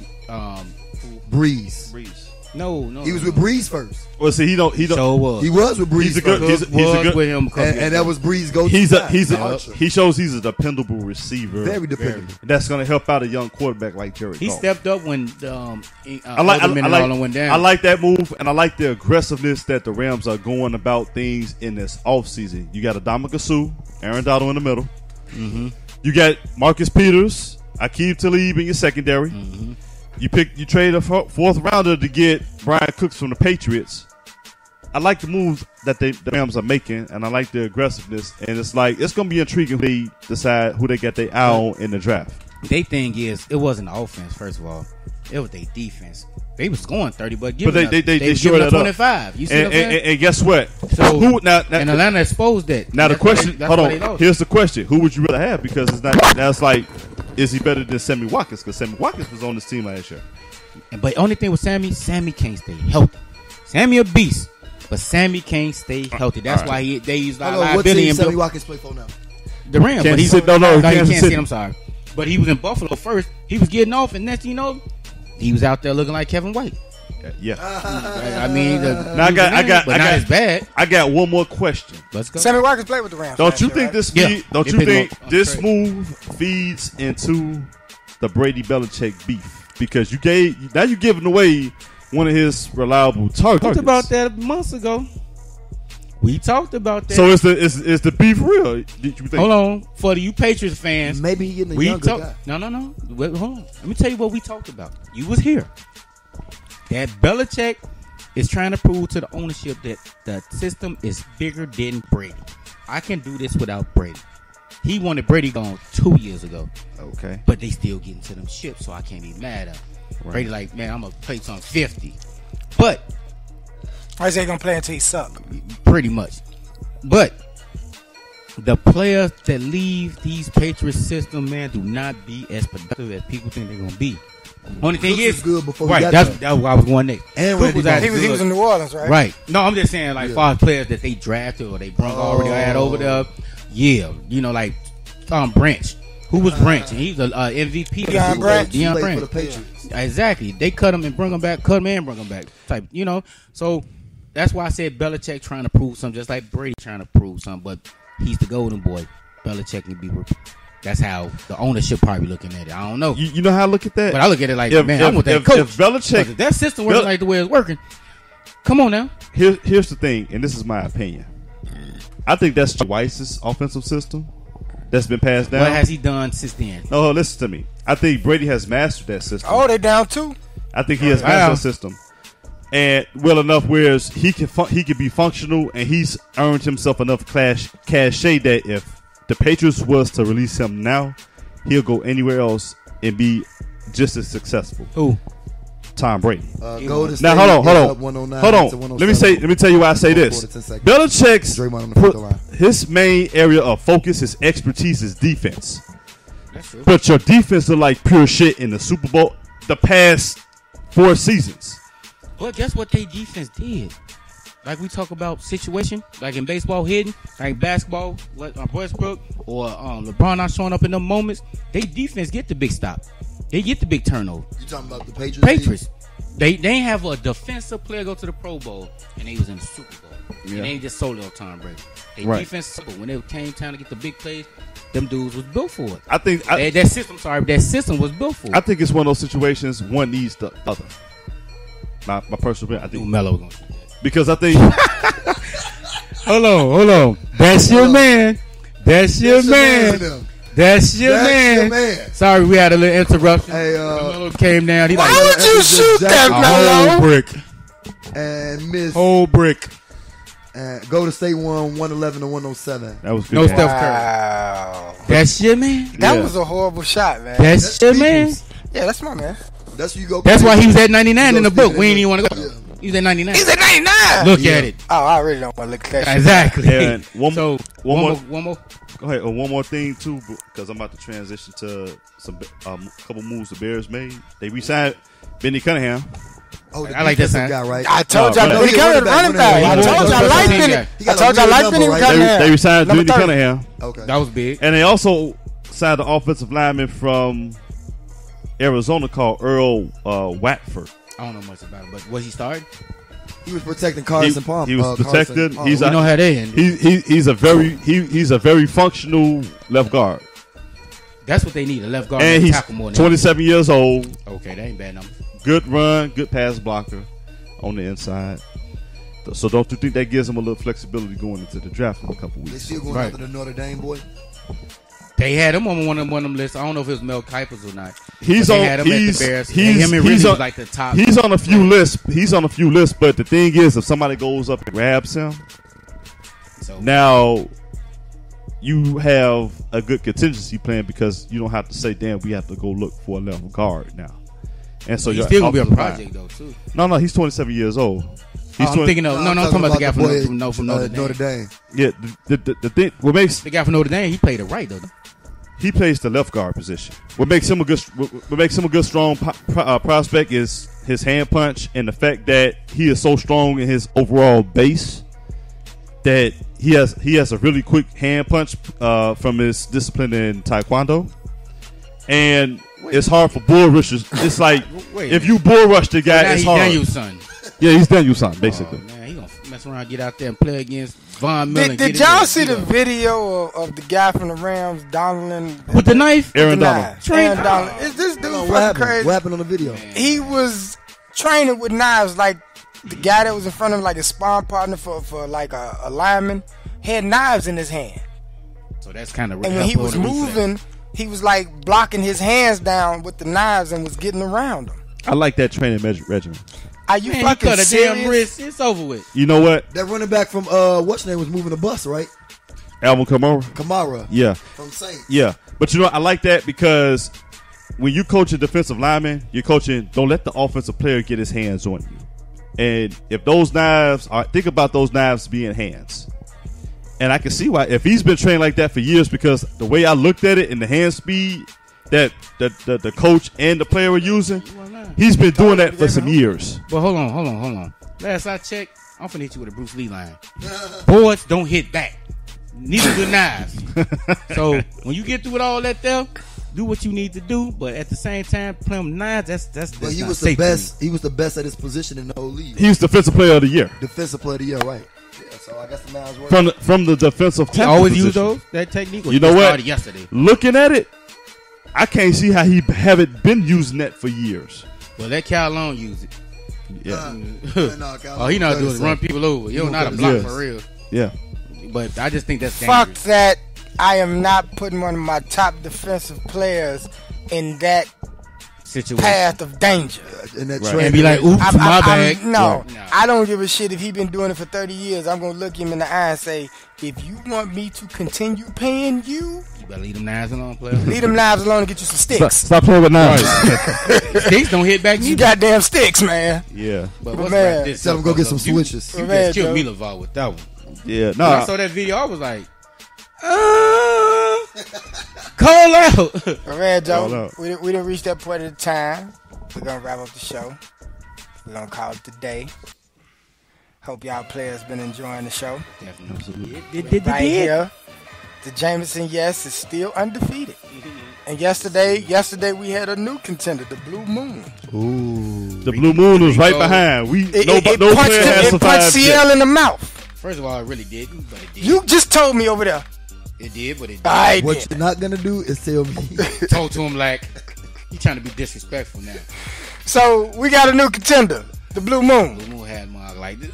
Breeze. No, He was with Breeze first. Well, see, he don't. So was. He was with Breeze He's a good- first. he's a good- with him. and that was Breeze go. He shows he's a dependable receiver. very dependable. That's going to help out a young quarterback like Jared He Goff. stepped up when I like went down. I like that move, and I like the aggressiveness that the Rams are going about things in this offseason. You got Adama Sue, Aaron Donald in the middle. Mm-hmm. You got Marcus Peters, Aqib Talib in your secondary. Mm-hmm. You trade a 4th rounder to get Brian Cooks from the Patriots. I like the moves that the Rams are making, and I like the aggressiveness. And it's like it's going to be intriguing when they decide who they get their eye on in the draft. They thing is, it wasn't the offense. First of all, it was their defense. They was scoring 30, but But they was shore giving that up up. 25. You see what I'm saying? And guess what? So Who now? and Atlanta exposed that. Now the That's why question, that's hold why on. they lost. Here's the question: who would you rather have? Because it's not. Now it's like, is he better than Sammy Watkins? Because Sammy Watkins was on this team last year. But only thing with Sammy can't stay healthy. Sammy a beast, but Sammy can't stay healthy. That's why they use Hold on, what liability team in Sammy Watkins play for now? the Rams. Kansas But he's City- no, he Kansas can't City. see it. I'm sorry, but he was in Buffalo first. He was getting off, and next thing you know, he was out there looking like Kevin White. Yeah. I mean, Now I got but not as bad. I got one more question. Let's go. Sammy Watkins played with the Rams. Don't last you year, think right? this? Yeah. Don't They you picked him think up on this trade. move feeds into the Brady Belichick beef? Because you giving away one of his reliable targets. Talked about that months ago. We talked about that. So is the beef real? Did you think? Hold on, for you Patriots fans, Maybe he getting a we younger talked. guy. No. Wait, hold on. Let me tell you what we talked about. You was here. That Belichick is trying to prove to the ownership that the system is bigger than Brady. I can do this without Brady. He wanted Brady gone 2 years ago, Okay. but they still getting to them ships, so I can't be mad at him. Right. Brady like, man, I'm gonna play some 50, but Isaiah gonna play until he suck. pretty much. But the players that leave these Patriots system, man, do not be as productive as people think they're gonna be. Only thing Cooks is, was good before he right? got That's there. where I was going next. And Cook Randy was Moss. actually He was good. in New Orleans, right? Right. No, I'm just saying, like, Yeah. far as players that they drafted or they brung already had over there. Yeah, you know, like Branch. Who was Branch? And he's a MVP. Deion Branch. He Deion played Branch. for the Patriots. Exactly. They cut him and bring him back. Cut him and bring him back. Type. You know. So that's why I said Belichick trying to prove something, just like Brady trying to prove something. But he's the golden boy. Belichick can be. That's how the ownership probably looking at it. I don't know. You know how I look at that? But I look at it like, man, I'm with that coach. If Belichick, if that system works like the way it's working, come on now. Here's the thing, and this is my opinion. I think that's Weiss's offensive system that's been passed down. What has he done since then? No, listen to me. I think Brady has mastered that system. Oh, they down 2? I think he has mastered that system. And well enough whereas he can be functional, and he's earned himself enough cachet that if the Patriots was to release him now, he'll go anywhere else and be just as successful. Who? Tom Brady. Golden Now hold on. Let me tell you why I say this. Belichick's his main area of focus, his expertise is defense. That's true. But your defense is like pure shit in the Super Bowl the past 4 seasons. But guess what they defense did? Like we talk about situation, like in baseball hitting, like basketball, like Westbrook or LeBron not showing up in them moments. They defense get the big stop. They get the big turnover. You talking about the Patriots? Patriots. They ain't have a defensive player go to the Pro Bowl, and they was in the Super Bowl. Yeah. And they ain't just solely on Tom Brady. They defense, but when they came time to get the big plays, them dudes was built for it. I think that system was built for it. I think it's one of those situations one needs the other. My personal opinion, I think Melo gonna shoot that. Because I think hold on. That's your man. That's your man. That's your man. Sorry, we had a little interruption. Hey, Melo came down. He Why like, would you shoot that, Melo? whole brick. And miss. Whole brick. Golden State won 111 to 107. that was good. No game. Steph Curry. Wow. That's your man. That was a horrible shot, man. That's your man. Yeah, that's my man. That's where you go. That's why he was at 99 in the book. We ain't even want to go. He was at 99. He's at 99. Look at it. Oh, I really don't want to look at that shit. Exactly. And one more. Go ahead. One more thing too, because I'm about to transition to some couple moves the Bears made. They re-signed Benny Cunningham. Oh, I like that sign. guy, right? I told y'all Benny Cunningham running back. I told y'all I like Benny. I told y'all I like Benny Cunningham. They re-signed Benny Cunningham. Okay, that was big. And they also signed an offensive lineman from Arizona called Earl Watford. I don't know much about it, but was he starting? he was protecting Carson Palmer. He was protected. We know how they end. He's a very functional left guard. That's what they need, a left guard. And he's tackle more than 27 years old. Okay, that ain't bad number. Good run, good pass blocker on the inside. So don't you think that gives him a little flexibility going into the draft in a couple They weeks? still going after the Notre Dame boy. They had him on one of them lists. I don't know if it was Mel Kiper's or not. He's they on. had him He's, at the Bears. he's, him and he's Ridley on was like the top. He's on a few lists. He's on a few lists. But the thing is, if somebody goes up and grabs him, So now you have a good contingency plan because you don't have to say, "Damn, we have to go look for a left guard now." And so he's you're still gonna be a offensive project line. though too. No, he's 27 years old. He's I'm thinking of I'm talking about the guy from Notre Dame. Notre Dame. Yeah, the thing what makes The guy from Notre Dame, he played it right though. he plays the left guard position. What makes him a good strong prospect is his hand punch and the fact that he is so strong in his overall base that he has a really quick hand punch from his discipline in Taekwondo, and it's hard for bull rushers. It's like if you bull rush the guy, now it's he's hard. Daniel's son. Yeah, he's Daniel's son, basically. Oh, man, he gonna mess around, get out there and play against Von Miller. Did y'all see the video of the guy from the Rams, Donald, with the knife? Aaron Donald. Aaron Donald. Is this dude fucking crazy? What happened on the video? He was training with knives, like the guy that was in front of him, like a sparring partner for like a lineman, had knives in his hand. So that's kind of. And when he was moving, he was like blocking his hands down with the knives and was getting around them. I like that training regimen. Are you Man, fucking he cut a serious? damn wrist. It's over with. You know what? That running back from what's name was moving the bus, right? Alvin Kamara. Kamara. Yeah. From Saints. Yeah, but you know I like that because when you coach a defensive lineman, you're coaching. Don't let the offensive player get his hands on you. And if those knives are, think about those knives being hands. And I can see why if he's been trained like that for years because the way I looked at it and the hand speed that the coach and the player were using, he's been doing that for some years. But hold on. Last I checked, I'm finna hit you with a Bruce Lee line. Boards don't hit back. Neither do knives. So when you get through with all that there, do what you need to do, but at the same time, play them nines. That's. But he not was safe the to me. best. He was the best at his position in the whole league. He was defensive player of the year Defensive player of the year, right? Yeah, so I guess the man's work. from the defensive He tackle always position. use those that technique. Or You know just what? started yesterday. Looking at it, I can't see how he haven't been using that for years. Well, let Cal Long use it. Yeah, Oh, he not doing it. Run people over. He don't know how to block Yes. for real. yeah. But I just think that's Fuck dangerous. that. I am not putting one of my top defensive players in that Situation. path of danger. In that Right. trend. And be like, oops, my bag. No, Right. I don't give a shit if he been doing it for 30 years. I'm going to look him in the eye and say, if you want me to continue paying you, You better leave them nines alone, player. leave them knives alone and get you some sticks. Stop playing with knives. Sticks don't hit back You neither. goddamn sticks, man. Yeah, But But what's man, right this? Tell him go get some You- switches. You Man, just killed Joe. me, LeVar, with that one. yeah. When I No, saw that video, I was like, call out. All right, Hold Joe. up. We didn't reach that point of the time. We're going to wrap up the show. We're going to call it today. Hope y'all players been enjoying the show. Did Right here, the Jameson Yes is still undefeated. And yesterday we had a new contender, the Blue Moon. Ooh. the Blue Moon was right behind. No player has It punched survived yet. CL in the mouth. First of all, it really didn't, but it did. You just told me over there. It did, but it did. I What did. you're not gonna do is tell me. Told to him like, you trying to be disrespectful now. So we got a new contender, the Blue Moon. Blue Moon had Mark like, The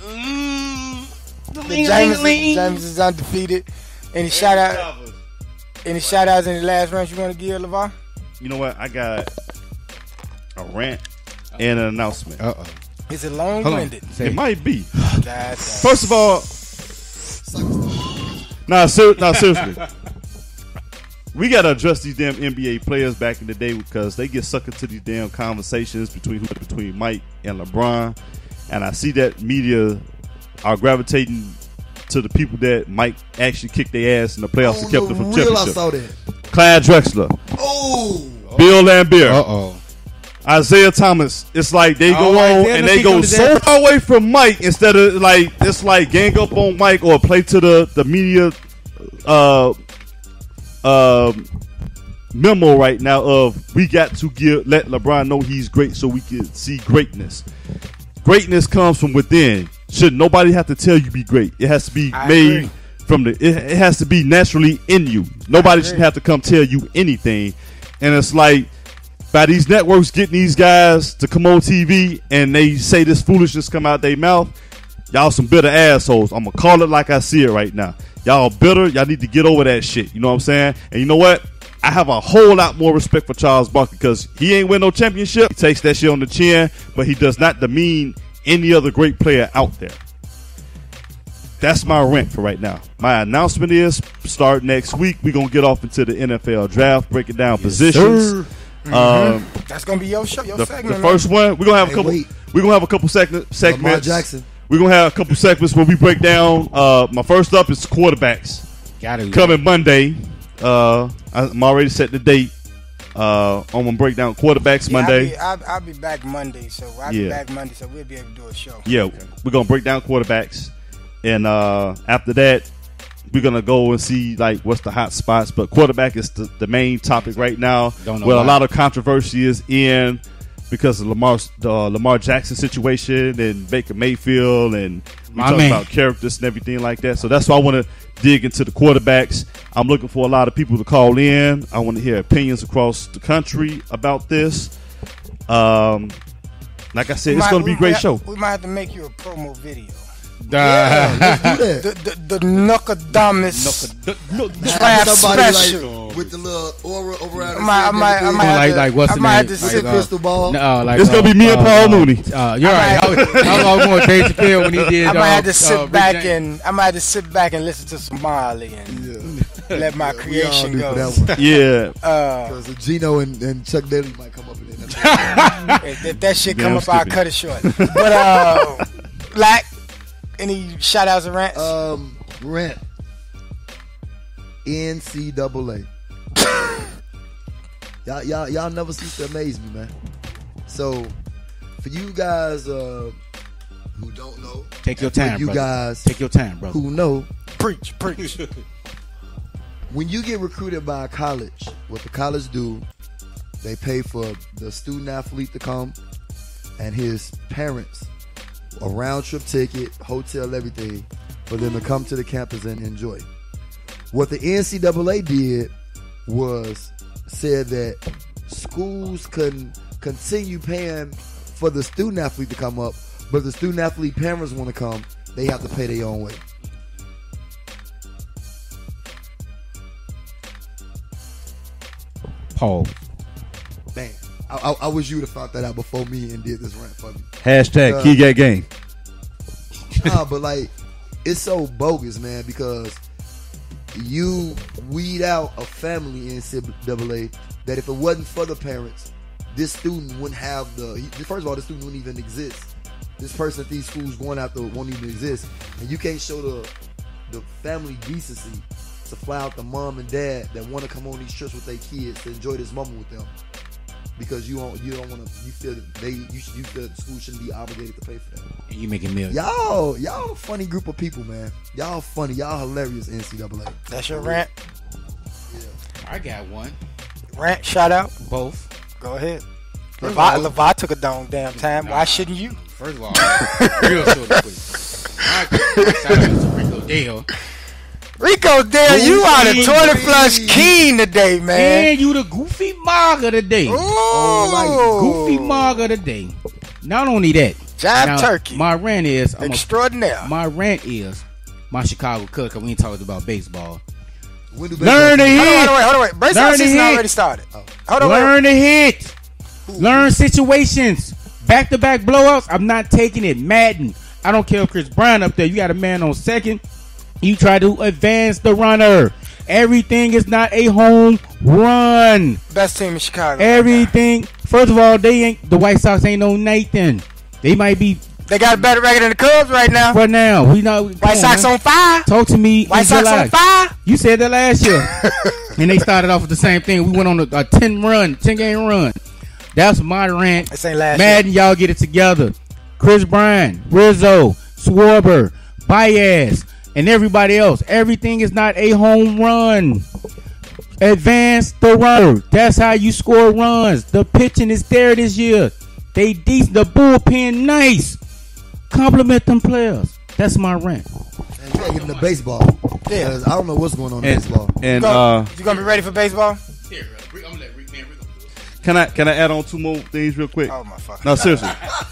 Jameson is undefeated. Any shout outs, any last rounds you want to give, LeVar? You know what? I got a rant and an announcement. Uh-oh. Is it long-winded? It might be. God, First of all, seriously. We gotta address these damn NBA players back in the day because they get sucked into these damn conversations between Mike and LeBron, and I see that media are gravitating to the people that Mike actually kicked their ass in the playoffs and kept them from real, I championship. saw that. Clyde Drexler, Oh, Bill Laimbeer, Uh-oh. Isaiah Thomas. It's like they go Oh, on Isaiah, and let's they keep go going to so that. far away from Mike instead of like it's like gang up on Mike or play to the media memo right now of we got to let LeBron know he's great so we can see greatness. Greatness comes from within. Should nobody have to tell you be great? It has to be I made agree. from it has to be naturally in you. Nobody should have to come tell you anything. And it's like by these networks getting these guys to come on TV and they say this foolishness come out their mouth, y'all some bitter assholes. I'm gonna call it like I see it right now. Y'all bitter. Y'all need to get over that shit. You know what I'm saying? And you know what? I have a whole lot more respect for Charles Barkley because he ain't win no championship. He takes that shit on the chin, but he does not demean any other great player out there. That's my rant for right now. My announcement is start next week. We're going to get off into the NFL draft, breaking down positions. that's gonna be your show, your The segment. first one, we're going to have a Hey, couple. wait. We're going to have a couple segments. Lamar Jackson. We're going to have a couple segments where we break down. My first up is quarterbacks. Gotta Coming Monday. I'm already set the date. I'm going to break down quarterbacks Monday. I'll be back Monday, so I'll be Yeah. back Monday, so we'll be able to do a show. Yeah, we're gonna break down quarterbacks, and after that, we're gonna go and see like what's the hot spots. But quarterback is the main topic right now. Don't know Well, a why. lot of controversy is in because of the Lamar Jackson situation and Baker Mayfield, and we My talk man. about characters and everything like that. So that's why I want to dig into the quarterbacks. I'm looking for a lot of people to call in. I want to hear opinions across the country about this. Like I said, it's going to be a great show. We might have to make you a promo video. yeah, let's do that. The Nokodamus draft Somebody special. like with the little aura over out. I might like what's the I might have name? to Like, sit crystal ball. No, like It's gonna be me and Paul Mooney. You're right. I was going to Dave Chappelle when he did. I might have to sit Rick back James. and listen to some Marley and let my We all creation do go. for that one. Yeah, Because Gino and Chuck Daly might come up in there. If that shit come Damn up, I'll stupid. cut it short. But Black, any shout outs or rants? Rent. NCAA. Y'all never cease to amaze me, man. So, for you guys who don't know, Take your for time, you brother. guys Take your time, brother. who know, Preach. when you get recruited by a college, what the college do, they pay for the student athlete to come and his parents a round trip ticket, hotel, everything for them to come to the campus and enjoy. What the NCAA did was said that schools couldn't continue paying for the student athlete to come up, but if the student athlete parents want to come, they have to pay their own way. Pause. Man, I wish you would have found that out before me and did this rant for me. Hashtag Key Gat Gang. Nah, but like, it's so bogus, man, because you weed out a family in NCAA that if it wasn't for the parents, this student wouldn't have first of all, this student wouldn't even exist. This person at these schools going after won't even exist. And you can't show the family decency to fly out the mom and dad that want to come on these trips with their kids to enjoy this moment with them. Because you don't want to. You feel that you feel that the school shouldn't be obligated to pay for that. And you making millions. Y'all a funny group of people, man. Y'all funny. Y'all hilarious. NCAA. That's your rant. I got one. Rant. Shout out. Both. Go ahead. Levi took a damn time. Nah. Why shouldn't you? First of all, real short quick. Shout out to Rico Dale. Rico Dale, you are the toilet flush king today, man. And you the goofy mog of the day. Goofy mog of the day. Not only that, Jive turkey. My rant is extraordinaire. My rant is my Chicago Cubs. We ain't talking about baseball. Learn to hit. Hold on, wait. Baseball season already started. Learn to hit. Learn situations. Back-to-back blowouts. I'm not taking it. Madden. I don't care if Chris Bryant up there. You got a man on second. You try to advance the runner. Everything is not a home run. Best team in Chicago. Everything. First of all, the White Sox ain't no Nathan. They might be. They got a better record than the Cubs right now. Right now, we know. White Sox on fire. Talk to me. White Sox on fire. You said that last year, and they started off with the same thing. We went on a 10-game run. That's my rant. This ain't last Madden, year. y'all get it together. Chris Bryant, Rizzo, Schwarber, Baez, and everybody else. Everything is not a home run. Advance the runner. That's how you score runs. The pitching is there this year. They decent. The bullpen nice. Compliment them players. That's my rant. And you gotta get into baseball. Yeah. 'Cause I don't know what's going on in baseball. And you gonna be ready for baseball? Here, I'm gonna let Rick do it. can I add on two more things real quick? Oh my fuck. No, seriously.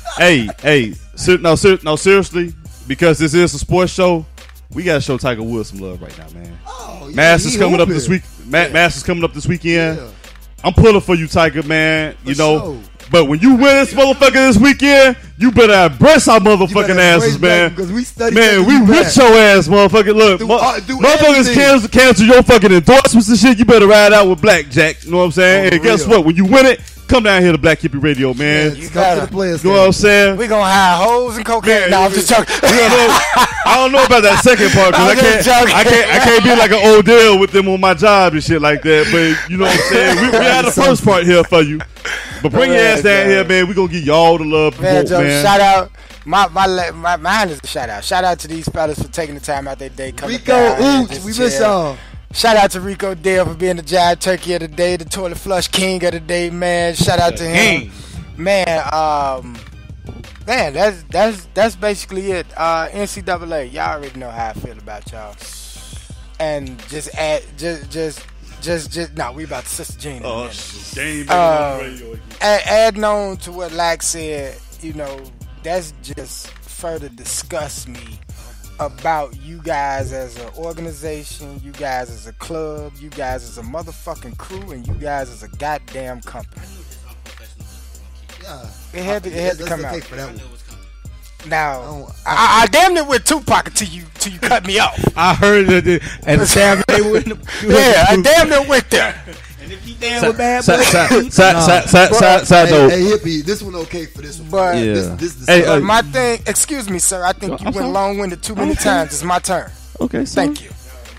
Seriously, because this is a sports show, we gotta show Tiger Woods some love right now, man. Oh, yeah, Masters coming up this week. Masters coming up this weekend. Yeah. I'm pulling for you, Tiger, man. You For know. sure. But when you win this motherfucker this weekend, you better embrace our motherfucking asses, man. Because we study. Man, we with your ass, motherfucker. Look, Do motherfuckers everything. cancel your fucking endorsements and shit. You better ride out with Blackjack. You know what I'm saying? For And guess real. what? When you win it, come down here to Black Hippie Radio, man. You gotta- come to the players. You know what I'm saying? We gonna hire hoes and cocaine. Man, No, I'm just joking. I don't know about that second part because I'm just joking. I can't be like an Odell with them on my job and shit like that. But you know what I'm saying? We had the first part here for you. But bring your ass down here, man. We gonna give you all the love, Man, Joe, man. shout out. Mine is a shout out. Shout out to these fellas for taking the time out their day coming Rico, down here and ooch, just we miss chill. y'all. Shout out to Rico Dale for being the Jive Turkey of the day, the toilet flush king of the day, man. Shout out to him, man. That's basically it. NCAA, y'all already know how I feel about y'all. And just no, we about to Sister Jean. in a minute. Adding on to what Lax said, you know, that's just further disgusts me about you guys as an organization, you guys as a club, you guys as a motherfucking crew, and you guys as a goddamn company. Yeah. It had to come out. For that one. Now, I damn near went Tupac till you cut me off. I heard that at the time they wouldn't. Yeah, I damn near went there. And if you down with bad boys, Side note. Hey, hippie, this one okay for this one. But Yeah. This Hey, But my thing, excuse me, sir. I think you went long-winded too many times. It's my turn. Okay, Thank you.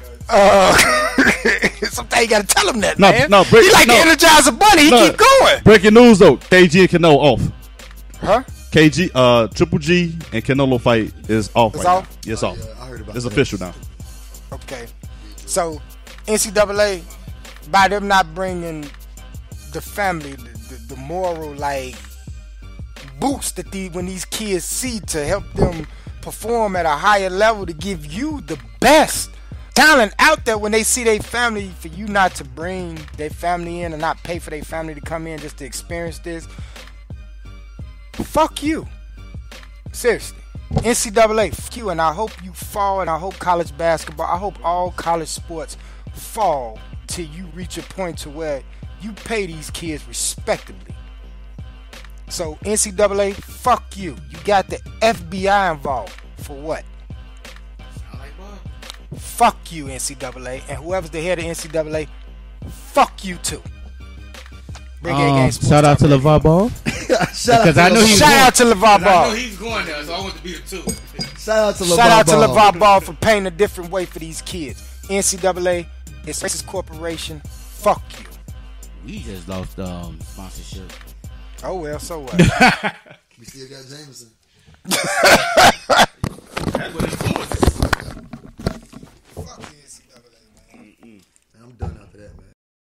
Sometimes you gotta tell him that, No, man. no, He like the Energizer Bunny. He keep going. Breaking news though, KG and Canelo off. Huh? KG, Triple G and Canelo fight is off. It's right off? now. Yeah, it's off. I heard about It's that. official now. Okay. So, NCAA, by them not bringing the family, the moral like boost that when these kids see to help them perform at a higher level, to give you the best talent out there when they see their family, for you not to bring their family in and not pay for their family to come in just to experience this. Fuck you. Seriously. NCAA, fuck you, and I hope you fall, and I hope college basketball, I hope all college sports fall till you reach a point to where you pay these kids respectably. So NCAA, fuck you. You got the FBI involved. For what? Sound like Bob. Fuck you, NCAA, and whoever's the head of NCAA, fuck you too. Shout out to LeVar Ball. Shout out to LeVar Ball. I know he's going there, so I want to be the two. Shout out to LeVar Ball for painting a different way for these kids. NCAA, it's a racist corporation. Fuck you. We just lost sponsorship. Oh well, so what? We still got Jameson. That's what it's for.